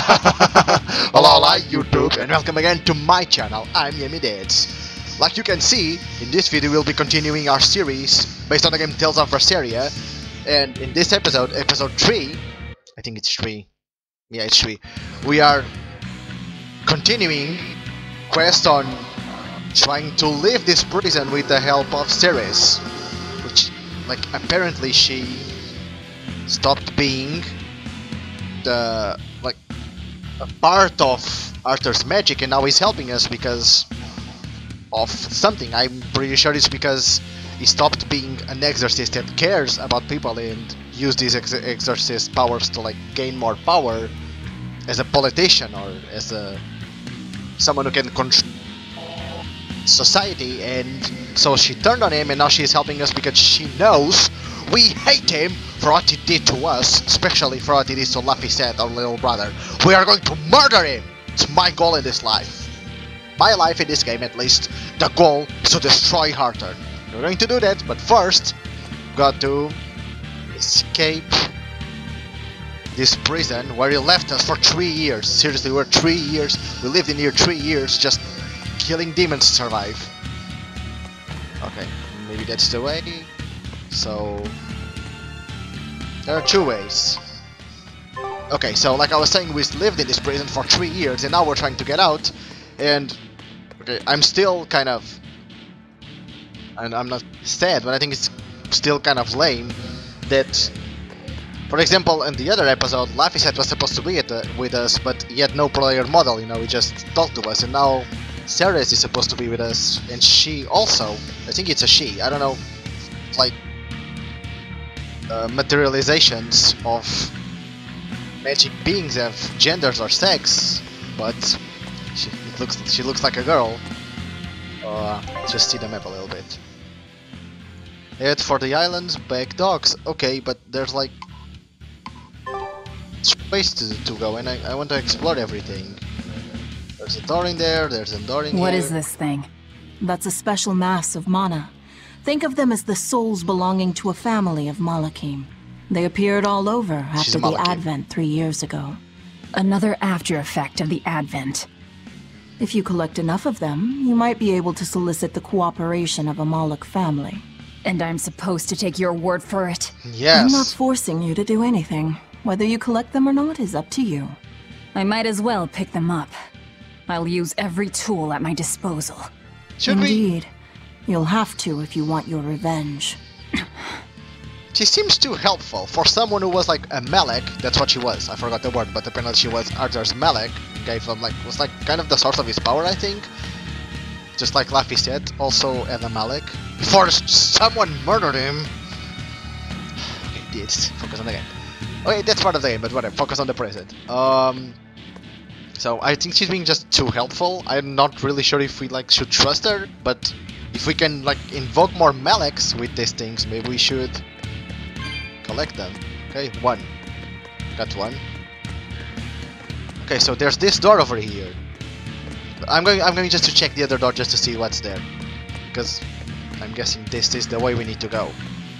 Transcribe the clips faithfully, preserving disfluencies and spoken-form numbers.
Hello, hello YouTube, and welcome again to my channel. I'm Yami Diddz. Like you can see, in this video we'll be continuing our series based on the game Tales of Berseria, and in this episode, episode three, I think it's three, yeah it's three, we are continuing quest on trying to leave this prison with the help of Ceres, which, like, apparently she stopped being the, like, a part of Arthur's magic, and now he's helping us because of something. I'm pretty sure it's because he stopped being an exorcist that cares about people and used his ex exorcist powers to, like, gain more power as a politician or as a someone who can control society, and so she turned on him, and now she's helping us because she knows we hate him for what he did to us, especially for what he did to Laphicet, our little brother. We are going to murder him! It's my goal in this life. My life in this game, at least. The goal is to destroy Arthur. We're going to do that, but first, we've got to escape this prison where he left us for three years. Seriously, we're three years. We lived in here three years just killing demons to survive. Okay, maybe that's the way. So there are two ways. Okay, so like I was saying, we lived in this prison for three years and now we're trying to get out, and okay, I'm still kind of, and I'm not sad, but I think it's still kind of lame that, for example, in the other episode, Laphicet was supposed to be at the, with us, but he had no player model, you know, he just talked to us, and now Ceres is supposed to be with us, and she also, I think it's a she, I don't know, like, uh, materializations of magic beings have genders or sex, but she, it looks, she looks like a girl. Uh, let's just see the map a little bit. Head for the islands, back docks. Okay, but there's like space to, to go, and I, I want to explore everything. There's a door in there, there's a door in here. What is this thing? That's a special mass of mana. Think of them as the souls belonging to a family of Malakim. They appeared all over after the Advent three years ago. Another after effect of the Advent. If you collect enough of them, you might be able to solicit the cooperation of a Malak family. And I'm supposed to take your word for it? Yes. I'm not forcing you to do anything. Whether you collect them or not is up to you. I might as well pick them up. I'll use every tool at my disposal. Should Indeed. we? You'll have to if you want your revenge. She seems too helpful for someone who was like a Malak. That's what she was. I forgot the word, but apparently she was Arthur's Malak. Gave him, like, was like kind of the source of his power, I think. Just like Laphicet, also as a Malak. Before someone murdered him. Okay, Diddz, focus on the game. Okay, that's part of the game, but whatever. Focus on the present. Um. So I think she's being just too helpful. I'm not really sure if we like should trust her, but if we can like invoke more Malaks with these things, maybe we should collect them. Okay, one. Got one. Okay, so there's this door over here. I'm going I'm going just to check the other door just to see what's there, because I'm guessing this is the way we need to go.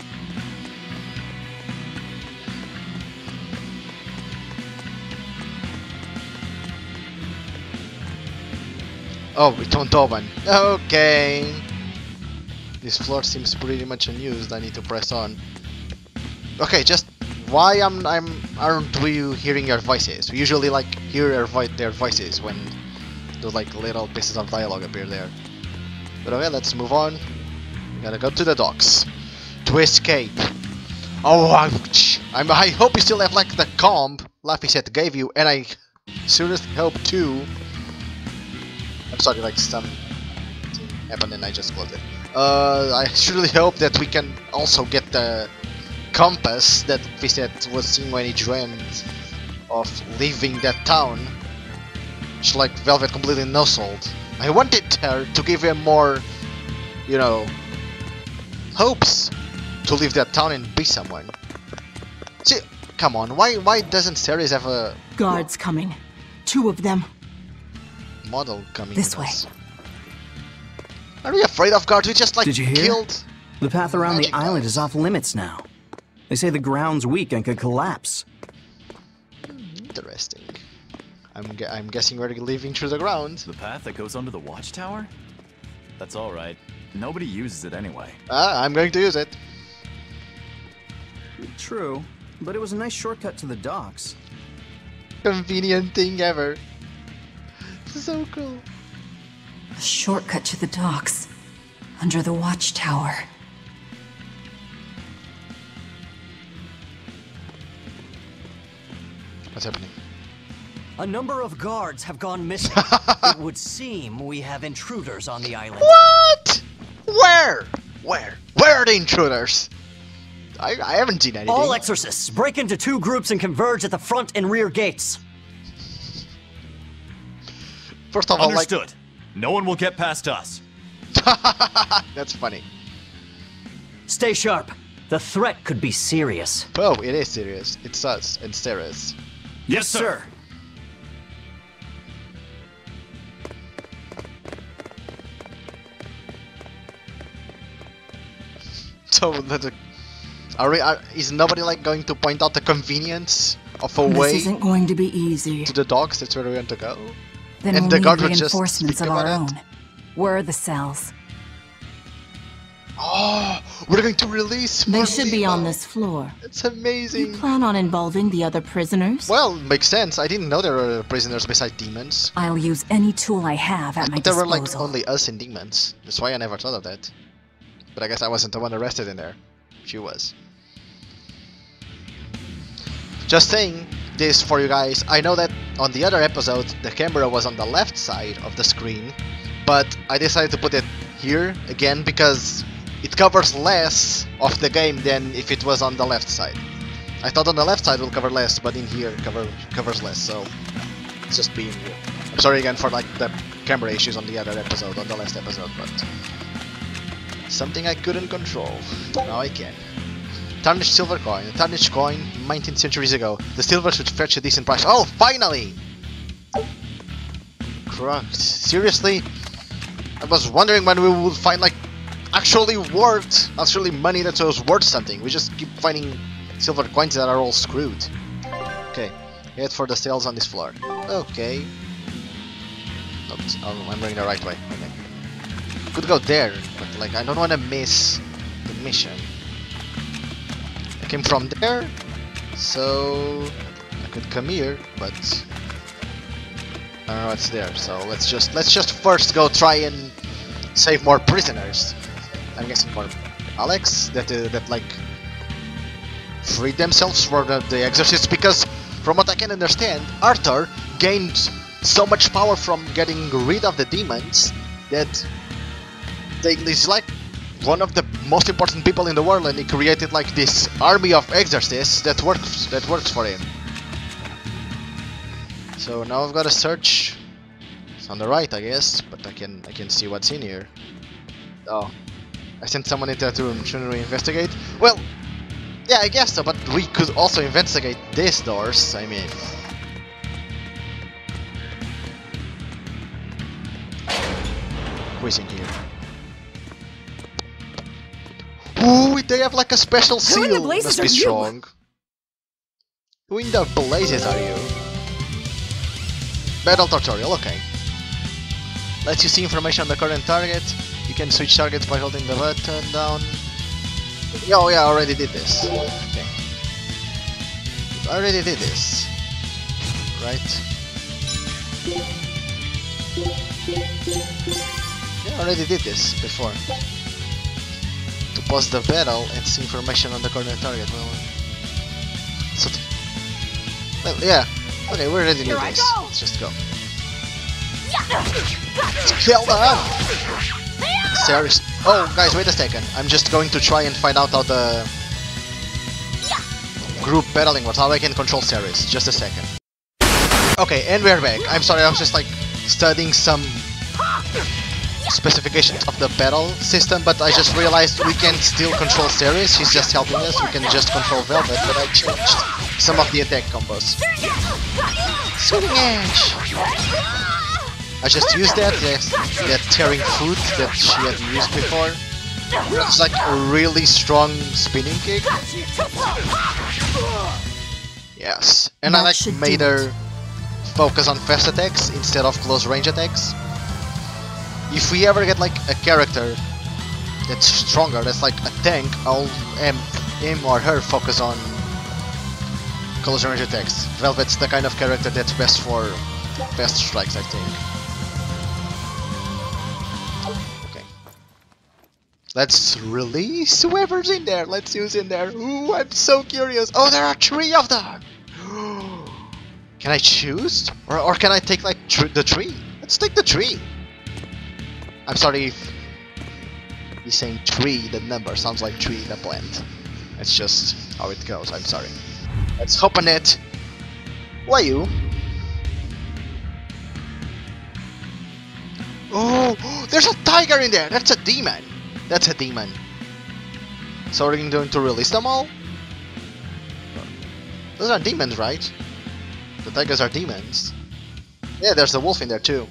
Oh, it won't open. Okay. This floor seems pretty much unused. I need to press on. Okay, just why am I'm aren't we hearing your voices? We usually like hear their, vo their voices when those like little pieces of dialogue appear there. But okay, let's move on. We gotta go to the docks to escape. Oh, I'm, I'm I hope you still have like the comb Laphicet gave you, and I seriously hope too. I'm sorry, like something happened and I just closed it. Uh, I truly hope that we can also get the compass that Laphicet was seeing when he dreamed of leaving that town. It's like Velvet completely no-sold. I wanted her to give him more, you know, hopes to leave that town and be someone. See, come on, why why doesn't Ceres have a Guards coming. Two of them. model coming This with way. us? Are we afraid of guards? We just like Did you hear? killed. The path around the magic island guards. is off limits now. They say the ground's weak and could collapse. Interesting. I'm, gu I'm guessing we're leaving through the ground. The path that goes under the watchtower? That's alright. Nobody uses it anyway. Ah, I'm going to use it. True, but it was a nice shortcut to the docks. Convenient thing ever. So cool. A shortcut to the docks. Under the watchtower. What's happening? A number of guards have gone missing. It would seem we have intruders on the island. What? Where? Where? Where are the intruders? I, I haven't seen anything. All exorcists break into two groups and converge at the front and rear gates. First of all, like... Understood. No one will get past us. That's funny. Stay sharp. The threat could be serious. Oh, it is serious. It's us and serious. Yes, sir. So, the, are we, are, is nobody like going to point out the convenience of a way This isn't going to be easy. to the docks? That's where we want to go. Then And we'll the need guard would just reinforcements speak of our about it. own. Where are the cells? Oh, we're going to release They more should be on people. this floor. It's You amazing. plan on involving the other prisoners? Well, makes sense. I didn't know there were prisoners besides demons. I'll use any tool I have at my But there were disposal. like only us and demons. That's why I never thought of that. But I guess I wasn't the one arrested in there. She was. Just saying this for you guys. I know that on the other episode the camera was on the left side of the screen, but I decided to put it here again because it covers less of the game than if it was on the left side. I thought on the left side will cover less, but in here cover covers less, so it's just being here. I'm sorry again for like the camera issues on the other episode, on the last episode, but something I couldn't control. Now I can. Tarnished silver coin. A tarnished coin, nineteen centuries ago. The silver should fetch a decent price. Oh, finally! Correct. Seriously? I was wondering when we would find like actually worth, actually money that was worth something. We just keep finding silver coins that are all screwed. Okay, head for the sales on this floor. Okay. Oops, oh, I'm going the right way. Okay. Could go there, but like I don't want to miss the mission. I came from there, so I could come here, but I don't know what's there. So let's just let's just first go try and save more prisoners. I'm guessing for Alex that uh, that like freed themselves for the, the exorcists, because from what I can understand, Arthur gained so much power from getting rid of the demons that they, he's like one of the most important people in the world, and he created like this army of exorcists that works that works for him. So now I've got to search. It's on the right, I guess, but I can I can see what's in here. Oh, I sent someone into that room. Shouldn't we investigate? Well, yeah, I guess so, but we could also investigate these doors. I mean, who's in here? Ooh, they have like a special seal. Who in the blazes Must be are you? strong. Who in the blazes are you? Battle tutorial, okay. Lets you see information on the current target. You can switch targets by holding the button down. Oh yeah, I already did this. Okay. I already did this. Right? Yeah, I already did this before. To pause the battle and see information on the current target. Well, so well, yeah. Okay, we already did this. Let's just go. Kill them! Serious. Oh, guys, wait a second. I'm just going to try and find out how the group battling works, how I can control Ceres. Just a second. Okay, and we're back. I'm sorry, I was just like studying some specifications of the battle system, but I just realized we can still control Ceres. She's just helping us. We can just control Velvet, but I changed some of the attack combos. Swing Edge! I just used that, yes, that tearing foot that she had used before. It's like a really strong spinning kick. Yes, and I That like should made do her focus on fast attacks instead of close range attacks. If we ever get like a character that's stronger, that's like a tank, I'll um, him or her focus on close range attacks. Velvet's the kind of character that's best for fast strikes, I think. Okay. Let's release whoever's in there. Let's use in there. Ooh, I'm so curious. Oh, there are three of them. Can I choose? Or, or can I take like tr the tree? Let's take the tree. I'm sorry if he's saying tree, the number sounds like tree, the plant. It's just how it goes, I'm sorry. Let's open it. Why you? Oh, there's a tiger in there! That's a demon! That's a demon. So we're going to release them all? Those are demons, right? The tigers are demons. Yeah, there's a wolf in there too.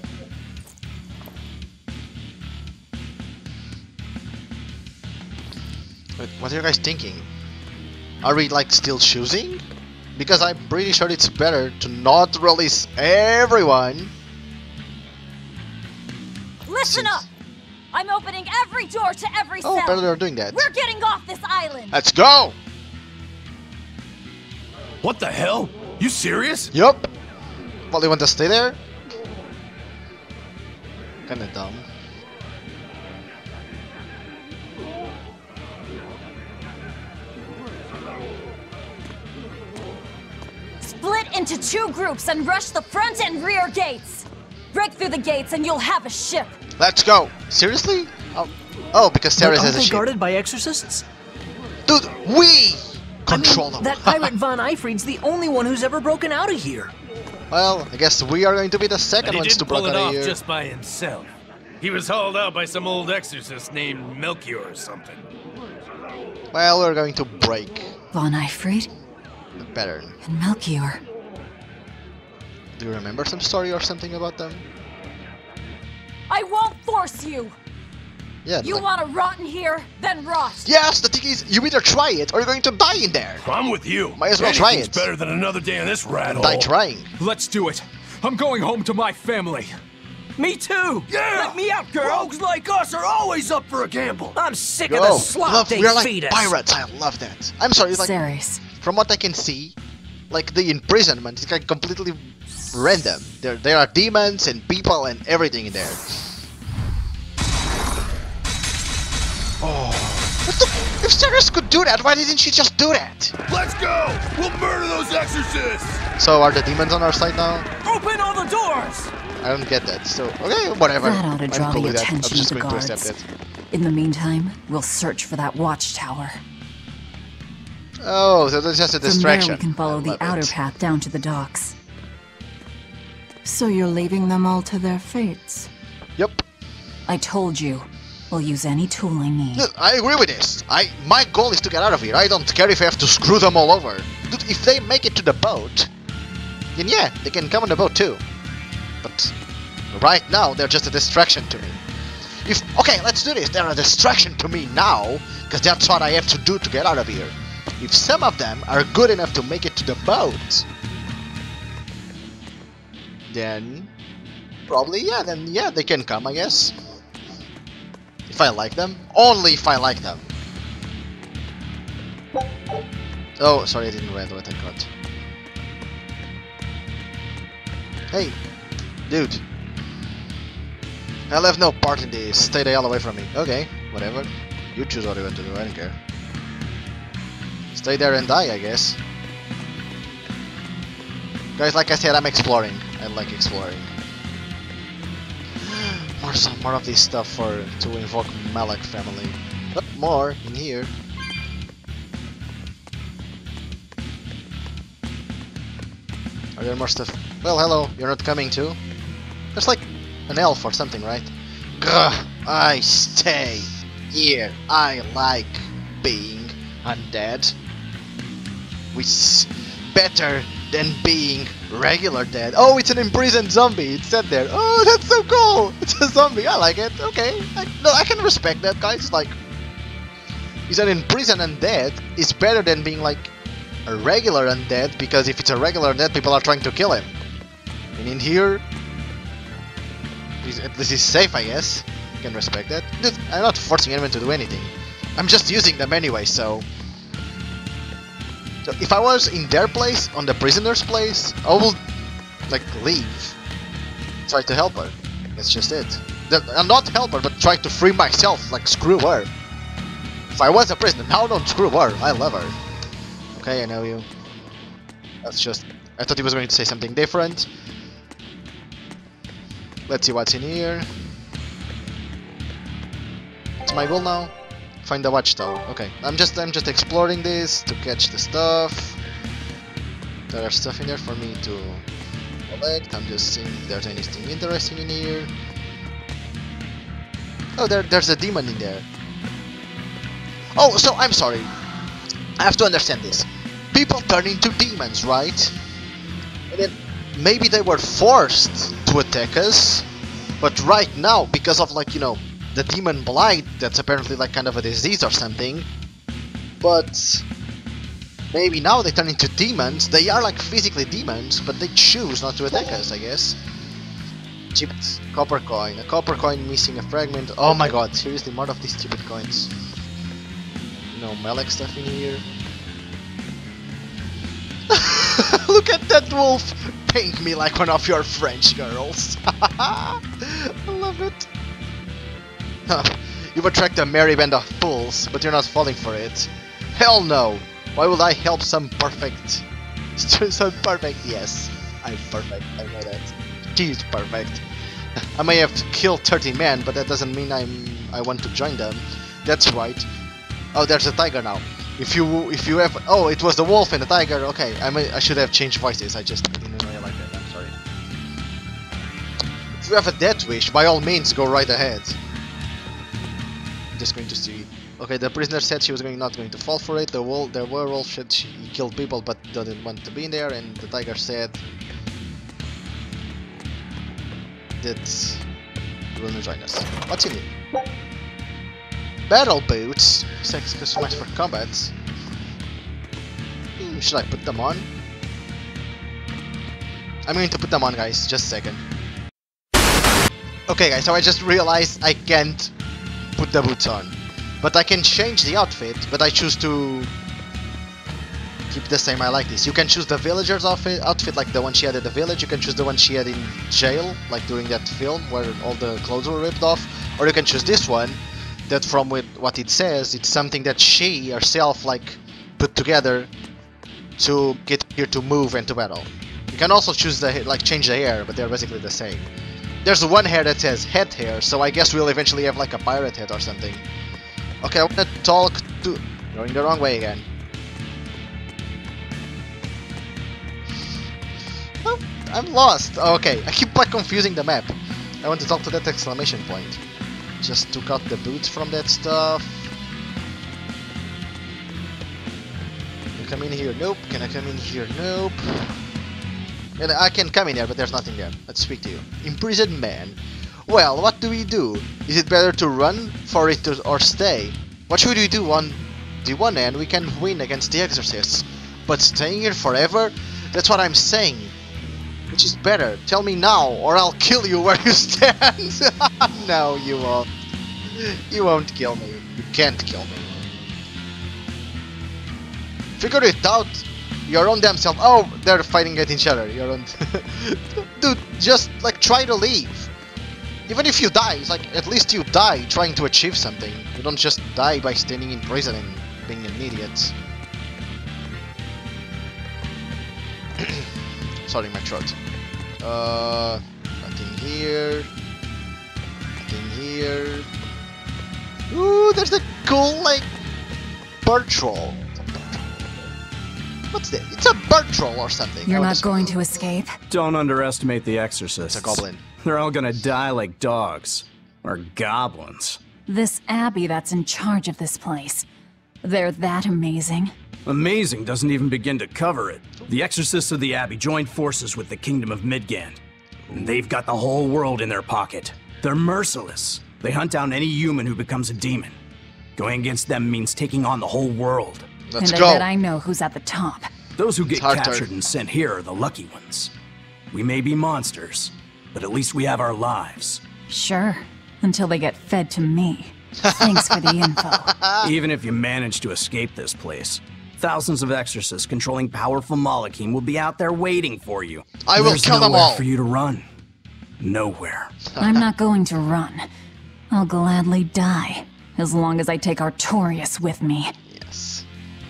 Wait, what are you guys thinking? Are we like still choosing? Because I'm pretty sure it's better to not release everyone. Listen up! I'm opening every door to every Oh, cell. better they're doing that. We're getting off this island. Let's go! What the hell? You serious? Yup. Well, you want to stay there? Kinda dumb. Split into two groups and rush the front and rear gates. Break through the gates and you'll have a ship. Let's go! Seriously? Oh, oh because Sarah But has aren't a they ship. guarded by exorcists? Dude, we control I mean, them. that pirate Von Eifried's the only one who's ever broken out of here. Well, I guess we are going to be the second But he ones to didn't pull break it out off of here. just by himself. He was hauled out by some old exorcist named Melchior or something. Well, we're going to break Von Eifried the pattern. and Melchior. Do you remember some story or something about them? I won't force you. Yeah. You like- want to rot in here? Then rot. Yes, the thing is, you either try it or you're going to die in there. I'm with you. Might as well try Anything's it. better than another day in this rat hole. Die trying. Let's do it. I'm going home to my family. Me too! Yeah! Let me out, girl! Rogues like us are always up for a gamble. I'm sick Go. of the slop Love, they we're like feed us! pirates. I love that. I'm sorry, like Ceres. from what I can see, like the imprisonment is like completely random. There, there are demons and people and everything in there. Oh, what the, if Ceres could do that, why didn't she just do that? Let's go! We'll murder those exorcists! So are the demons on our side now? Open all the doors! I don't get that. So okay, whatever. That ought to I'm draw cool the with that. I'm attention just of the going to guards. accept it. In the meantime, we'll search for that watchtower. Oh, so that's just a distraction. From there we can follow I the love outer it. path down to the docks. So you're leaving them all to their fates? Yep. I told you, we'll use any tool I need. Look, I agree with this. I my goal is to get out of here. I don't care if I have to screw them all over. Dude, if they make it to the boat, then yeah, they can come on the boat too. But right now, they're just a distraction to me. If okay, let's do this. They're a distraction to me now, because that's what I have to do to get out of here. If some of them are good enough to make it to the boat, then probably yeah, then yeah, they can come, I guess. If I like them, only if I like them. Oh, sorry, I didn't read what I got. Hey, dude. I'll have no part in this. Stay the hell away from me. Okay, whatever. You choose what you want to do, I don't care. Stay there and die, I guess. Guys, like I said, I'm exploring. I like exploring. More some more of this stuff for to invoke Malak family. But more in here. Are there more stuff? Well, hello, you're not coming too? There's like an elf or something, right? Gah, I stay here. I like being undead. Which better than being regular dead. Oh, it's an imprisoned zombie. It said there. Oh, that's so cool. It's a zombie. I like it. Okay. I, no, I can respect that, guys. Like, he's an imprisoned undead. It's better than being like a regular undead, because if it's a regular undead, people are trying to kill him. And in here, at least it's safe, I guess. You can respect that. I'm not forcing anyone to do anything. I'm just using them anyway, so... So if I was in their place, on the prisoner's place, I would, like, leave. Try to help her. That's just it. I'm not help her, but try to free myself, like, screw her. If I was a prisoner, now don't screw her. I love her. Okay, I know you. That's just... I thought he was going to say something different. Let's see what's in here. It's my goal now. Find the watchtower. Okay, I'm just I'm just exploring this to catch the stuff. There's stuff in there for me to collect. I'm just seeing if there's anything interesting in here. Oh, there there's a demon in there. Oh, so I'm sorry. I have to understand this. People turn into demons, right? And then maybe they were forced to attack us, but right now, because of, like, you know, the demon blight, that's apparently like kind of a disease or something, but maybe now they turn into demons. They are like physically demons, but they choose not to attack us, I guess. Chipped copper coin. A copper coin missing a fragment. Oh my god, seriously, more of these stupid coins. No Melek stuff in here. Look at that wolf! Paint me like one of your French girls. I love it. You've attracted a merry band of fools, but you're not falling for it. Hell no! Why would I help some perfect... some perfect... Yes, I'm perfect, I know that. She's perfect. I may have to kill thirty men, but that doesn't mean I'm... I want to join them. That's right. Oh, there's a tiger now. If you if you have... Oh, it was the wolf and the tiger. Okay, I may, I should have changed voices. I just didn't realize that. I'm sorry. If you have a death wish, by all means, go right ahead. Just going to see. Okay, the prisoner said she was going not going to fall for it. The wolf, the werewolf said she killed people but didn't want to be in there, and the tiger said that he will not join us. What's in it? Battle boots. Sex customized for combat. Hmm, should I put them on? I'm going to put them on, guys. Just a second. Okay, guys. So I just realized I can't put the boots on, but I can change the outfit, but I choose to keep the same. I like this. You can choose the villager's outfit, outfit like the one she had at the village. You can choose the one she had in jail, like during that film where all the clothes were ripped off, or you can choose this one that, from with what it says, it's something that she herself like put together to get here to move and to battle. You can also choose the like change the hair, but they're basically the same. There's one hair that says head hair, so I guess we'll eventually have like a pirate head or something. Okay, I wanna talk to... Going the wrong way again. Oh, I'm lost. Oh, okay, I keep like confusing the map. I want to talk to that exclamation point. Just took out the boots from that stuff. Can I come in here? Nope. Can I come in here? Nope. And I can come in here, but there's nothing there. Let's speak to you. Imprisoned man. Well, what do we do? Is it better to run for it to, or stay? What should we do? On the one hand, we can win against the exorcists, but staying here forever? That's what I'm saying. Which is better? Tell me now, or I'll kill you where you stand. No, you won't. You won't kill me. You can't kill me. Figure it out. Your own damn self. Oh, they're fighting at each other. Your own. Dude, just like try to leave. Even if you die, it's like at least you die trying to achieve something. You don't just die by standing in prison and being an idiot. Sorry, my throat. Uh, nothing here. Nothing here. Ooh, there's a cool like bird troll. What's that? It's a bird troll or something. You're oh, not going to escape? Don't underestimate the exorcists. It's a goblin. They're all gonna die like dogs. Or goblins. This abbey that's in charge of this place. They're that amazing? Amazing doesn't even begin to cover it. The exorcists of the abbey joined forces with the kingdom of Midgand. And they've got the whole world in their pocket. They're merciless. They hunt down any human who becomes a demon. Going against them means taking on the whole world. Let's and go. I bet I know who's at the top. Those who get hard captured to... and sent here are the lucky ones. We may be monsters, but at least we have our lives. Sure, until they get fed to me. Thanks for the info. Even if you manage to escape this place, thousands of exorcists controlling powerful Malachim will be out there waiting for you. I will There's kill them nowhere all. for you to run. Nowhere. I'm not going to run. I'll gladly die, as long as I take Artorias with me. Yes.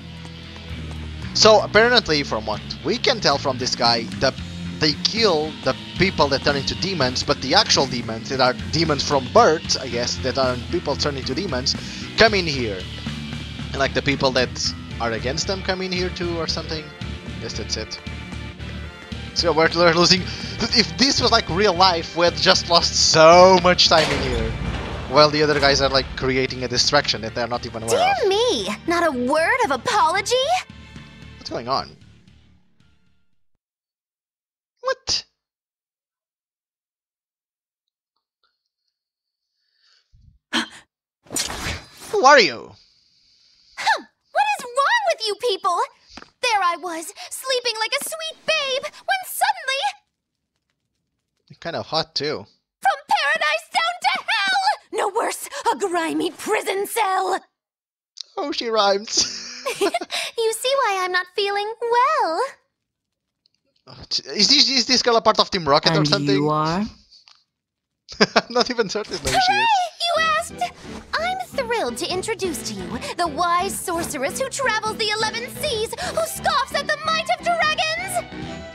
So apparently, from what we can tell from this guy, the they kill the people that turn into demons, but the actual demons, that are demons from birth, I guess, that are people turn into demons, come in here. And like the people that are against them come in here too, or something. Yes, that's it. So we're, we're losing... If this was like real life, we had just lost so much time in here. While the other guys are like creating a distraction that they're not even aware Dear of. me! Not a word of apology? What's going on? What? Who are you? Huh, what is wrong with you people? There I was, sleeping like a sweet babe, when suddenly... You're kind of hot too. From paradise down to hell! No worse, a grimy prison cell! Oh, she rhymes. You see why I'm not feeling well. Is this, is this girl a part of Team Rocket and or something? you are? I'm not even certain who she is. You asked? I'm thrilled to introduce to you the wise sorceress who travels the eleven seas, who scoffs at the might of dragons!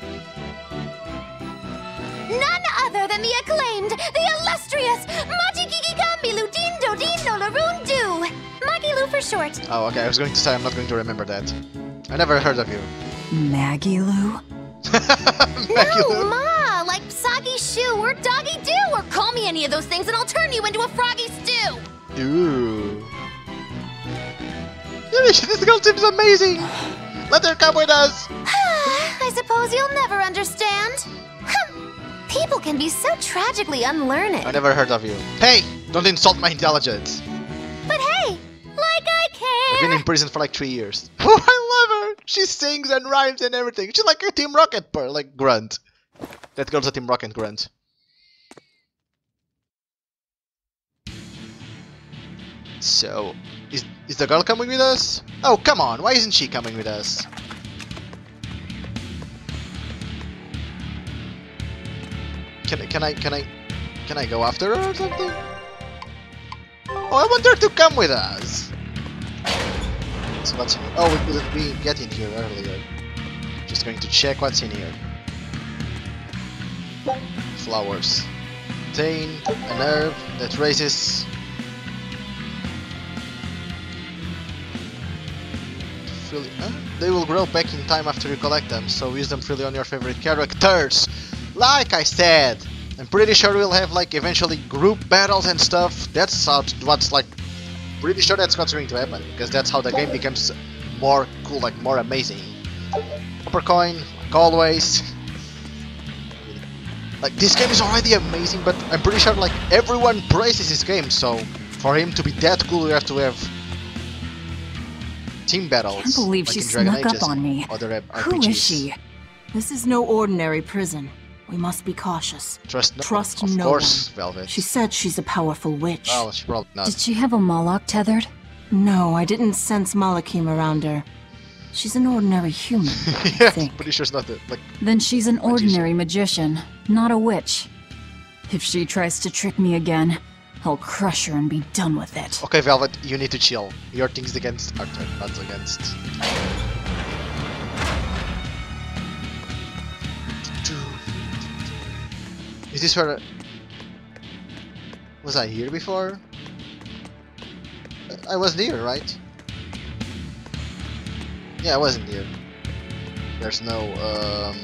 None other than the acclaimed, the illustrious Majigigigambilu Dindo Dindo Larundu! Magilu for short. Oh, okay, I was going to say I'm not going to remember that. I never heard of you. Maggie-Lou? No, Ma! Like soggy shoe or doggy do, or call me any of those things and I'll turn you into a froggy stew! Ooh. This girl seems amazing! Let her come with us! I suppose you'll never understand. People can be so tragically unlearned. I never heard of you. Hey! Don't insult my intelligence! But hey, like I care! I've been in prison for like three years. Oh, I love her! She sings and rhymes and everything. She's like a Team Rocket per like grunt. That girl's a Team Rocket grunt. So, is is the girl coming with us? Oh, come on! Why isn't she coming with us? Can I can I can I can I go after her or something? Oh, I want her to come with us. So what's in here? Oh, we couldn't be get in here earlier. Just going to check what's in here. Flowers. Contain an herb that raises. Freely, huh? They will grow back in time after you collect them, so use them freely on your favorite characters. Like I said, I'm pretty sure we'll have like eventually group battles and stuff. That's how what's like. Pretty sure that's what's going to happen, because that's how the game becomes more cool, like more amazing. Copper coin, like always. Like this game is already amazing, but I'm pretty sure like everyone praises this game, so for him to be that cool, we have to have team battles. I can't believe like she in Dragon snuck Ages up on me. Other Who is she? This is no ordinary prison. We must be cautious. Trust no Trust one. Of no course, one. Velvet. She said she's a powerful witch. Well, she probably not. Did she have a Moloch tethered? No, I didn't sense Malachim around her. She's an ordinary human, I Yeah, think. pretty sure it's not the, like. Then she's an ordinary magician, not a witch. If she tries to trick me again, I'll crush her and be done with it. Okay, Velvet, you need to chill. Your things against are not against. Is this where? Was I here before? I wasn't here, right? Yeah, I wasn't here. There's no, um...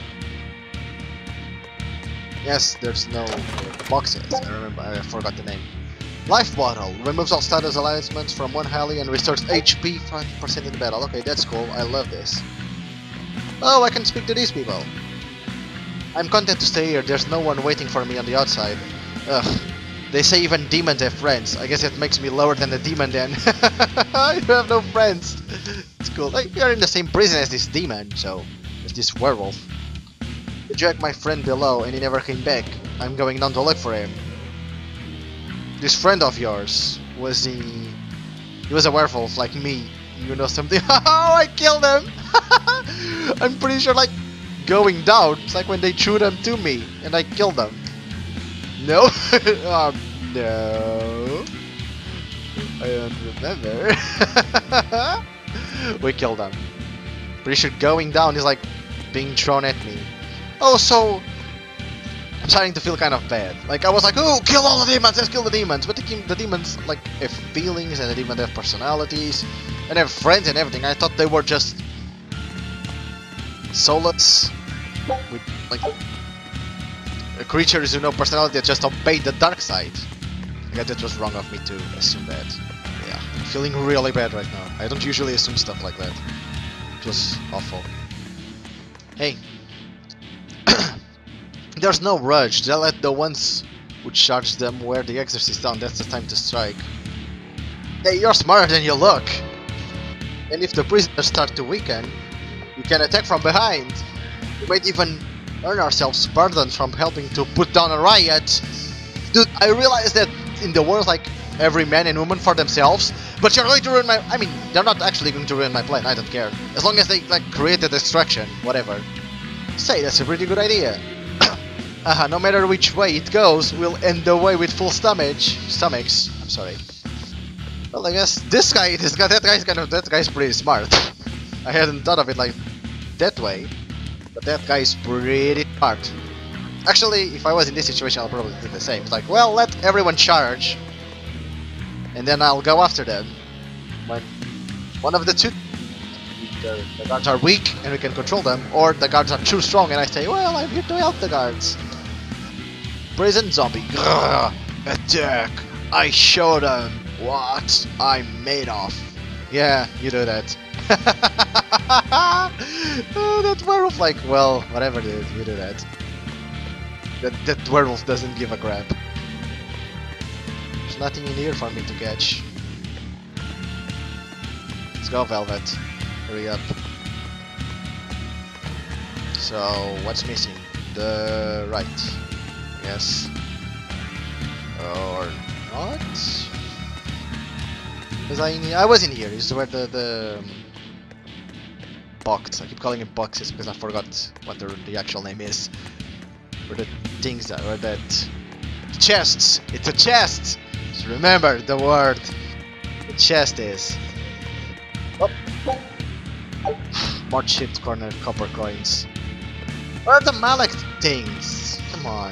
Yes, there's no boxes. I remember, I forgot the name. Life Bottle. Removes all status alignments from one Halley and restores H P five percent in battle. Okay, that's cool. I love this. Oh, I can speak to these people. I'm content to stay here. There's no one waiting for me on the outside. Ugh. They say even demons have friends. I guess it makes me lower than the demon then. You have no friends. It's cool. Like, you're in the same prison as this demon, so... As this werewolf. dragged my friend below and he never came back. I'm going down to look for him. This friend of yours, was he... He was a werewolf like me. You know something? Oh, I killed him! I'm pretty sure, like, going down. It's like when they threw them to me and I killed them. No? Oh, no. I don't remember. We killed them. Pretty sure going down is like being thrown at me. Oh, so I'm starting to feel kind of bad. Like I was like, oh, kill all the demons, let's kill the demons. But the, the demons like have feelings and the demons have personalities and have friends and everything. I thought they were just soulless with like creatures who no personality that just obey the dark side. I guess that was wrong of me to assume that. Yeah, I'm feeling really bad right now. I don't usually assume stuff like that. It was awful. Hey. There's no rush. They'll let the ones who charge them wear the exorcist down. That's the time to strike. Hey, you're smarter than you look. And if the prisoners start to weaken, you can attack from behind. We might even earn ourselves pardon from helping to put down a riot. Dude, I realize that in the world, like, every man and woman for themselves, but you're going to ruin my... I mean, they're not actually going to ruin my plan, I don't care. As long as they, like, create a distraction, whatever. Say, that's a pretty good idea. Uh-huh, no matter which way it goes, we'll end the way with full stomach. Stomachs. I'm sorry. Well, I guess this guy, this guy, that guy's kind of, that guy's pretty smart. I hadn't thought of it like that way, but that guy's pretty smart. Actually, if I was in this situation, I'll probably do the same. It's like, well, let everyone charge, and then I'll go after them. When one of the two, either the guards are weak and we can control them, or the guards are too strong and I say, well, I'm here to help the guards. Prison zombie. Grrr, attack. I show them what I'm made of. Yeah, you do that. Oh, that werewolf, like, well, whatever, dude, you do that. That, that werewolf doesn't give a crap. There's nothing in here for me to catch. Let's go, Velvet. Hurry up. So, what's missing? The right. Yes. Or not? Was I in here? I was in here. This is where the, the um, box. I keep calling it boxes because I forgot what the, the actual name is. Where the things that, where that chests. It's a chest. Just remember the word. The chest is. Oh. More chipped corner copper coins. What are the Malak things? Come on.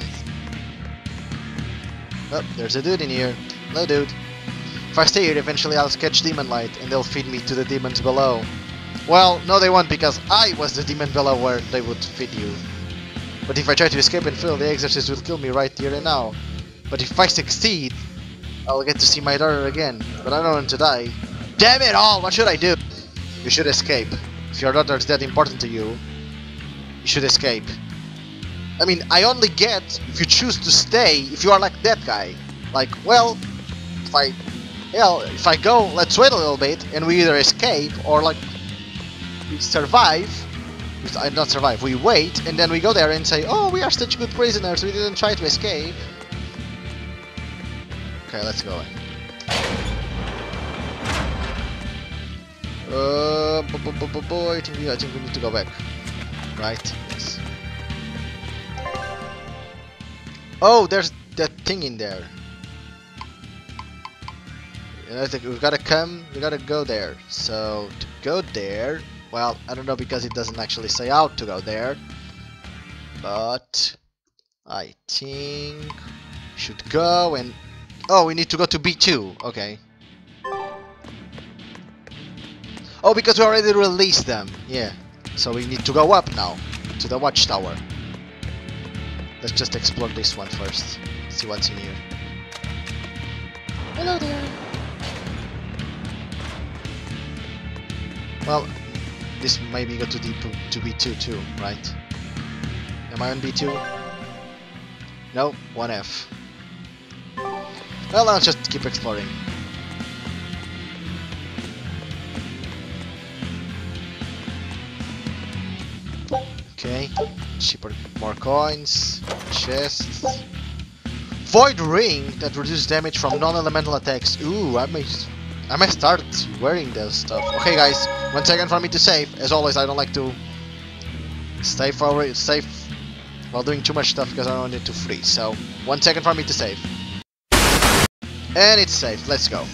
Oh, there's a dude in here. Hello, dude. If I stay here, eventually I'll catch demon light and they'll feed me to the demons below. Well, no they won't, because I was the demon below where they would feed you. But if I try to escape and fail, the exorcist will kill me right here and now. But if I succeed, I'll get to see my daughter again. But I don't want to die. Damn it all! What should I do? You should escape. If your daughter is that important to you, you should escape. I mean, I only get if you choose to stay, if you are like that guy. Like, well, if I, hell, if I go, let's wait a little bit, and we either escape, or like, we survive, I not survive, we wait, and then we go there and say, oh, we are such good prisoners, we didn't try to escape. Okay, let's go. Uh, boy, I think we, I think we need to go back. Right? Yes. Oh, there's that thing in there. I think we've gotta come, we gotta go there. So, to go there, well, I don't know because it doesn't actually say how to go there. But, I think we should go and... Oh, we need to go to B two, okay. Oh, because we already released them, yeah. So we need to go up now, to the watchtower. Let's just explore this one first. See what's in here. Hello there. Well, this maybe go to, D to B two too, right? Am I on B two? No, one F. Well, let's just keep exploring. Okay. cheaper, more coins, chests. Void ring that reduces damage from non-elemental attacks. Ooh, I may, I may start wearing this stuff. Okay, guys, one second for me to save. As always, I don't like to stay forward, save while doing too much stuff because I don't want it to freeze. So, one second for me to save. And it's safe. Let's go.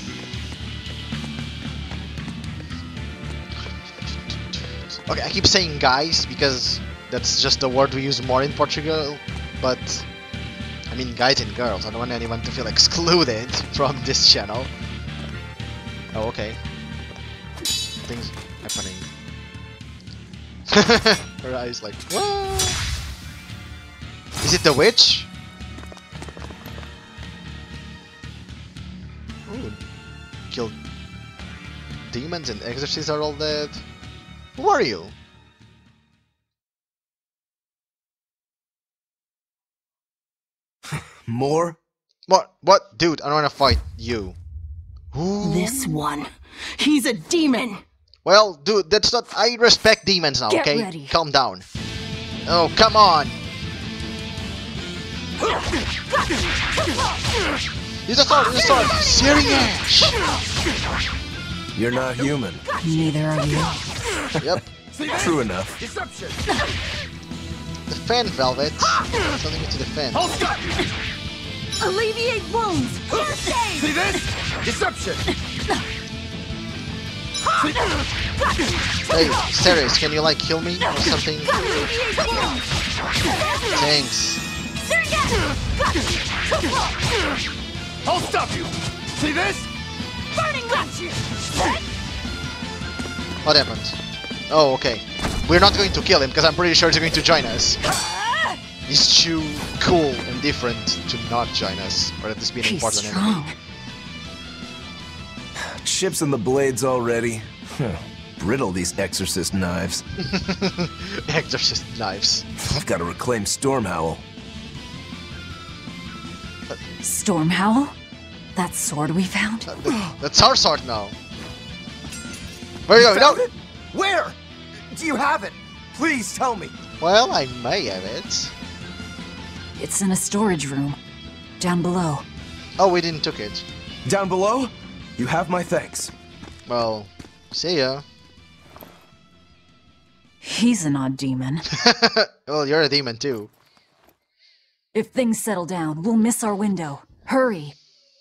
Okay, I keep saying guys because that's just the word we use more in Portugal, but I mean guys and girls. I don't want anyone to feel excluded from this channel. Oh, okay. Things happening. Her eyes like, what? Is it the witch? Ooh. Killed demons and exorcists are all dead. Who are you? More? What? What? Dude, I don't want to fight you. Ooh. This one. He's a demon! Well, dude, that's not... I respect demons now, Get okay? ready. Calm down. Oh, come on! Use a sword, use a sword! Searing Edge! You're not human. Neither are you. Yep. True enough. Defend, Velvet. Something to defend. Alleviate wounds! See this? Deception! Hey, Ceres, can you like kill me or something? Thanks. I'll stop you! See this? Burning Witch! What happened? Oh, okay. We're not going to kill him because I'm pretty sure he's going to join us. He's too cool and different to not join us, or at least be an He's important strong. enemy. Chips in the blades already. Huh. Brittle, these exorcist knives. Exorcist knives. I've got to reclaim Stormhowl. Stormhowl? That sword we found? Uh, that, that's our sword now. Where are you going? No! Where? Do you have it? Please tell me. Well, I may have it. It's in a storage room. Down below. Oh, we didn't took it. Down below? You have my thanks. Well, see ya. He's an odd demon. Well, you're a demon too. If things settle down, we'll miss our window. Hurry.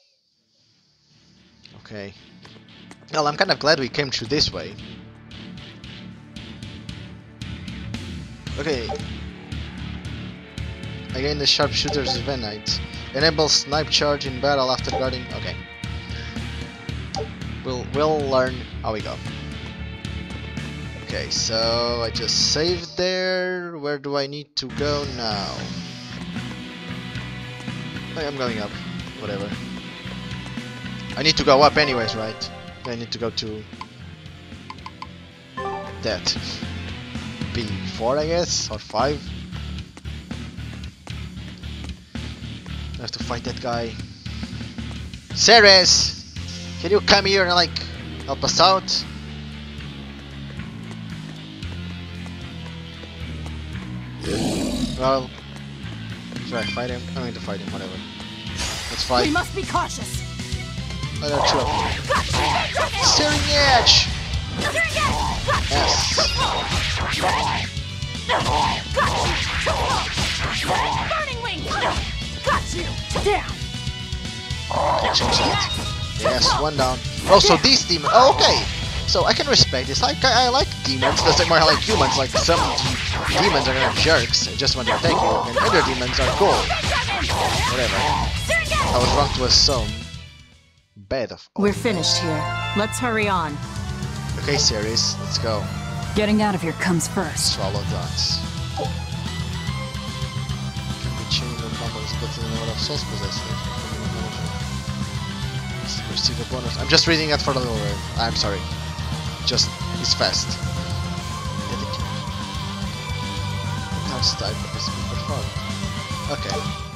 Okay. Well, I'm kind of glad we came through this way. Okay. Again, the sharpshooter's Venite. Enable snipe charge in battle after guarding. Okay. We'll we'll learn how we go. Okay, so I just saved there. Where do I need to go now? Okay, I'm going up. Whatever. I need to go up anyways, right? I need to go to that. B four, I guess, or five. I have to fight that guy. Ceres, can you come here and like help us out? Well, should I fight him? I'm going to fight him. Whatever. Let's fight. We must be cautious. Oh, there are two of them. Searing Edge. Yes. Burning Wing! Got you! Down! Change that. Yes, one down. Oh, so these demons. Oh, okay. So I can respect this. Like I, I like demons. That's like more like humans. Like some demons are kind of jerks, just want to attack you, and other demons are cool. Whatever. I was wrong to assume. Bad of. We're finished here. Let's hurry on. Okay, Ceres, let's go. Getting out of here comes first. Swallow dots. Can be chaining of bundles, but in a lot of souls possessed. Receive a bonus. I'm just reading that for the little word. I'm sorry. Just, he's fast. That's type is performed. Okay.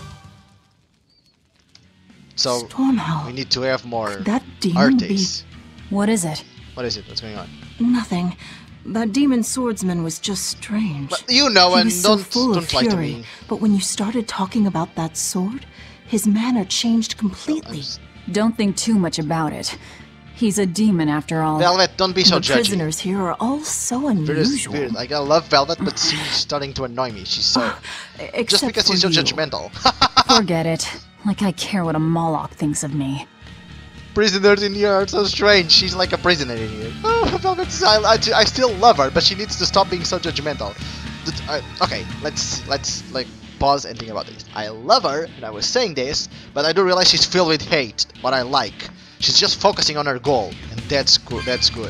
So, Stormhowl. we need to have more That demon artists. What is it? What is it? What's going on? Nothing. That demon swordsman was just strange. But you know, he and was so don't full don't of lie to fury, me. but when you started talking about that sword, his manner changed completely. Don't think too much about it. He's a demon after all. Velvet, don't be so the judgy. prisoners here are all so Very unusual. weird. Like, I love Velvet, but she's starting to annoy me. She's so... Except just because for she's so you. judgmental. Forget it. Like I care what a Moloch thinks of me. Prisoners in here are so strange. She's like a prisoner in here. Oh, Velvet, I, I, I still love her, but she needs to stop being so judgmental. Uh, okay, let's, let's, like, pause and think about this. I love her, and I was saying this, but I do realize she's filled with hate, what I like. She's just focusing on her goal, and that's good. That's good.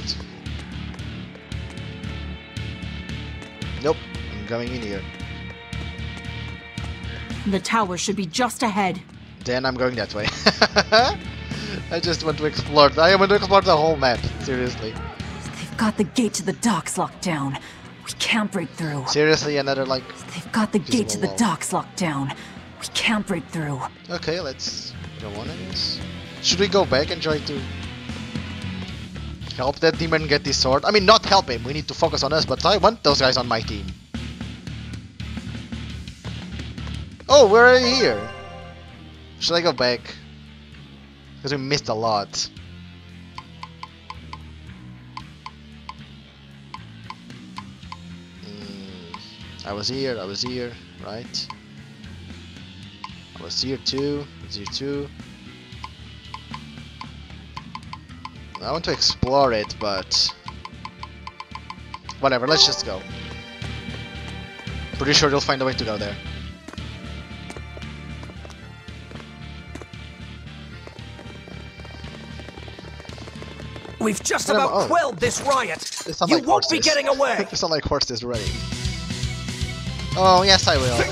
Nope, I'm going in here. The tower should be just ahead. Then I'm going that way. I just want to explore. I want to explore the whole map. Seriously. They've got the gate to the docks locked down. We can't break through. Seriously, another like. They've got the gate to the wall. docks locked down. We can't break through. Okay, let's go on, I guess. Should we go back and try to help that demon get this sword? I mean, not help him. We need to focus on us, but I want those guys on my team. Oh, we're already here. Should I go back? Because we missed a lot. Mm, I was here, I was here, right? I was here too, I was here too. I want to explore it, but... whatever, let's just go. Pretty sure you'll find a way to go there. We've just What am- about oh. quelled this riot. They sound You like won't be horses. getting away. They sound like horses running. Oh, yes I will.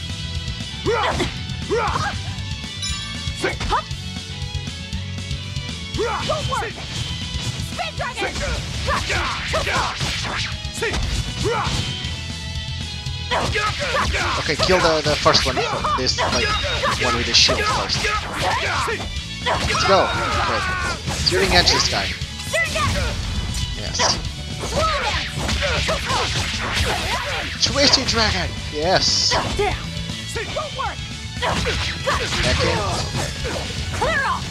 Don't work! Spin dragon! Okay, kill the, the first one, this like one with the shield first. Let's go. Okay. Steering edge this guy. Yes. Twisty dragon. Yes. Don't work! Back in. Clear off!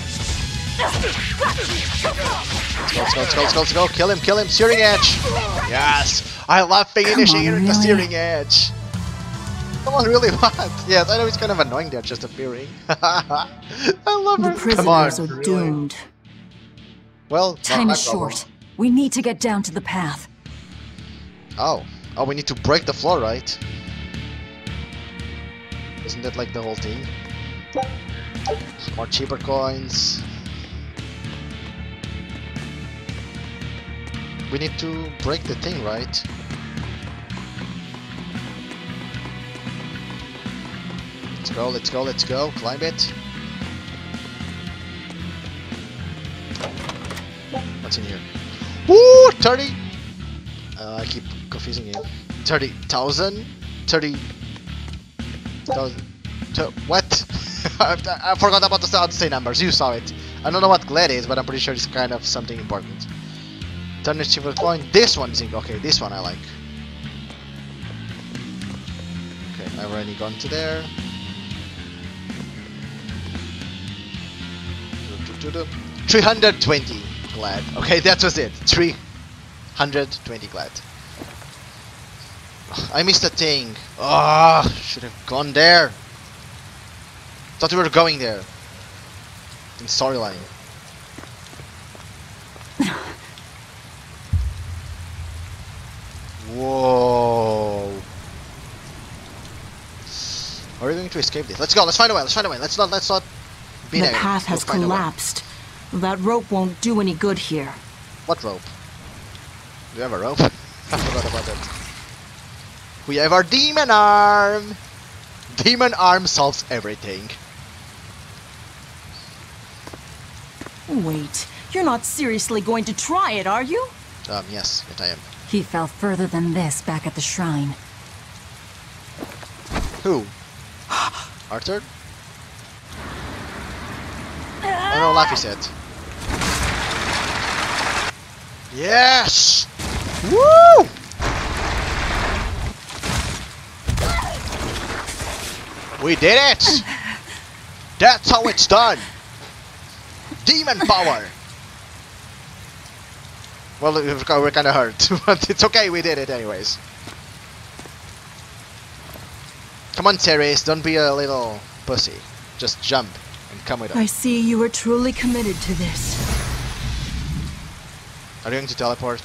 Let's go, let's go, let's go, let's go, let's go. Kill him, kill him. Steering edge. Yes. I love finishing it with the steering edge. Come on, really what? Yes, I know it's kind of annoying they're just appearing. I love The her. prisoners Come on, are really. doomed. Well, Time not is my problem. short. We need to get down to the path. Oh. Oh, we need to break the floor, right? Isn't that like the whole thing? More cheaper coins. We need to break the thing, right? Let's go, let's go, let's go. Climb it. What's in here? Woo! thirty! Uh, I keep confusing you. thirty thousand? thirty thousand. What? I, I forgot about the say numbers. You saw it. I don't know what glad is, but I'm pretty sure it's kind of something important. Turn the silver coin. This one is okay. This one I like. Okay, I've already gone to there. three hundred twenty glad. Okay, that was it. three hundred twenty glad. I missed a thing. Ah, oh, should have gone there. Thought we were going there. In storyline. Whoa. How are we going to escape this? Let's go. Let's find a way. Let's find a way. Let's not. Let's not. Be The negative. path has We'll find a way. collapsed. That rope won't do any good here. What rope? Do you have a rope? I forgot about that. We have our demon arm! Demon arm solves everything. Wait, you're not seriously going to try it, are you? Um, yes, yes I am. He fell further than this back at the shrine. Who? Arthur? I know Laffy said. Yes! Woo! We did it! That's how it's done! Demon power! Well, we're kinda hurt, but it's okay, we did it anyways. Come on, Ceres, don't be a little pussy. Just jump and come with us. I see you are truly committed to this. Are you going to teleport?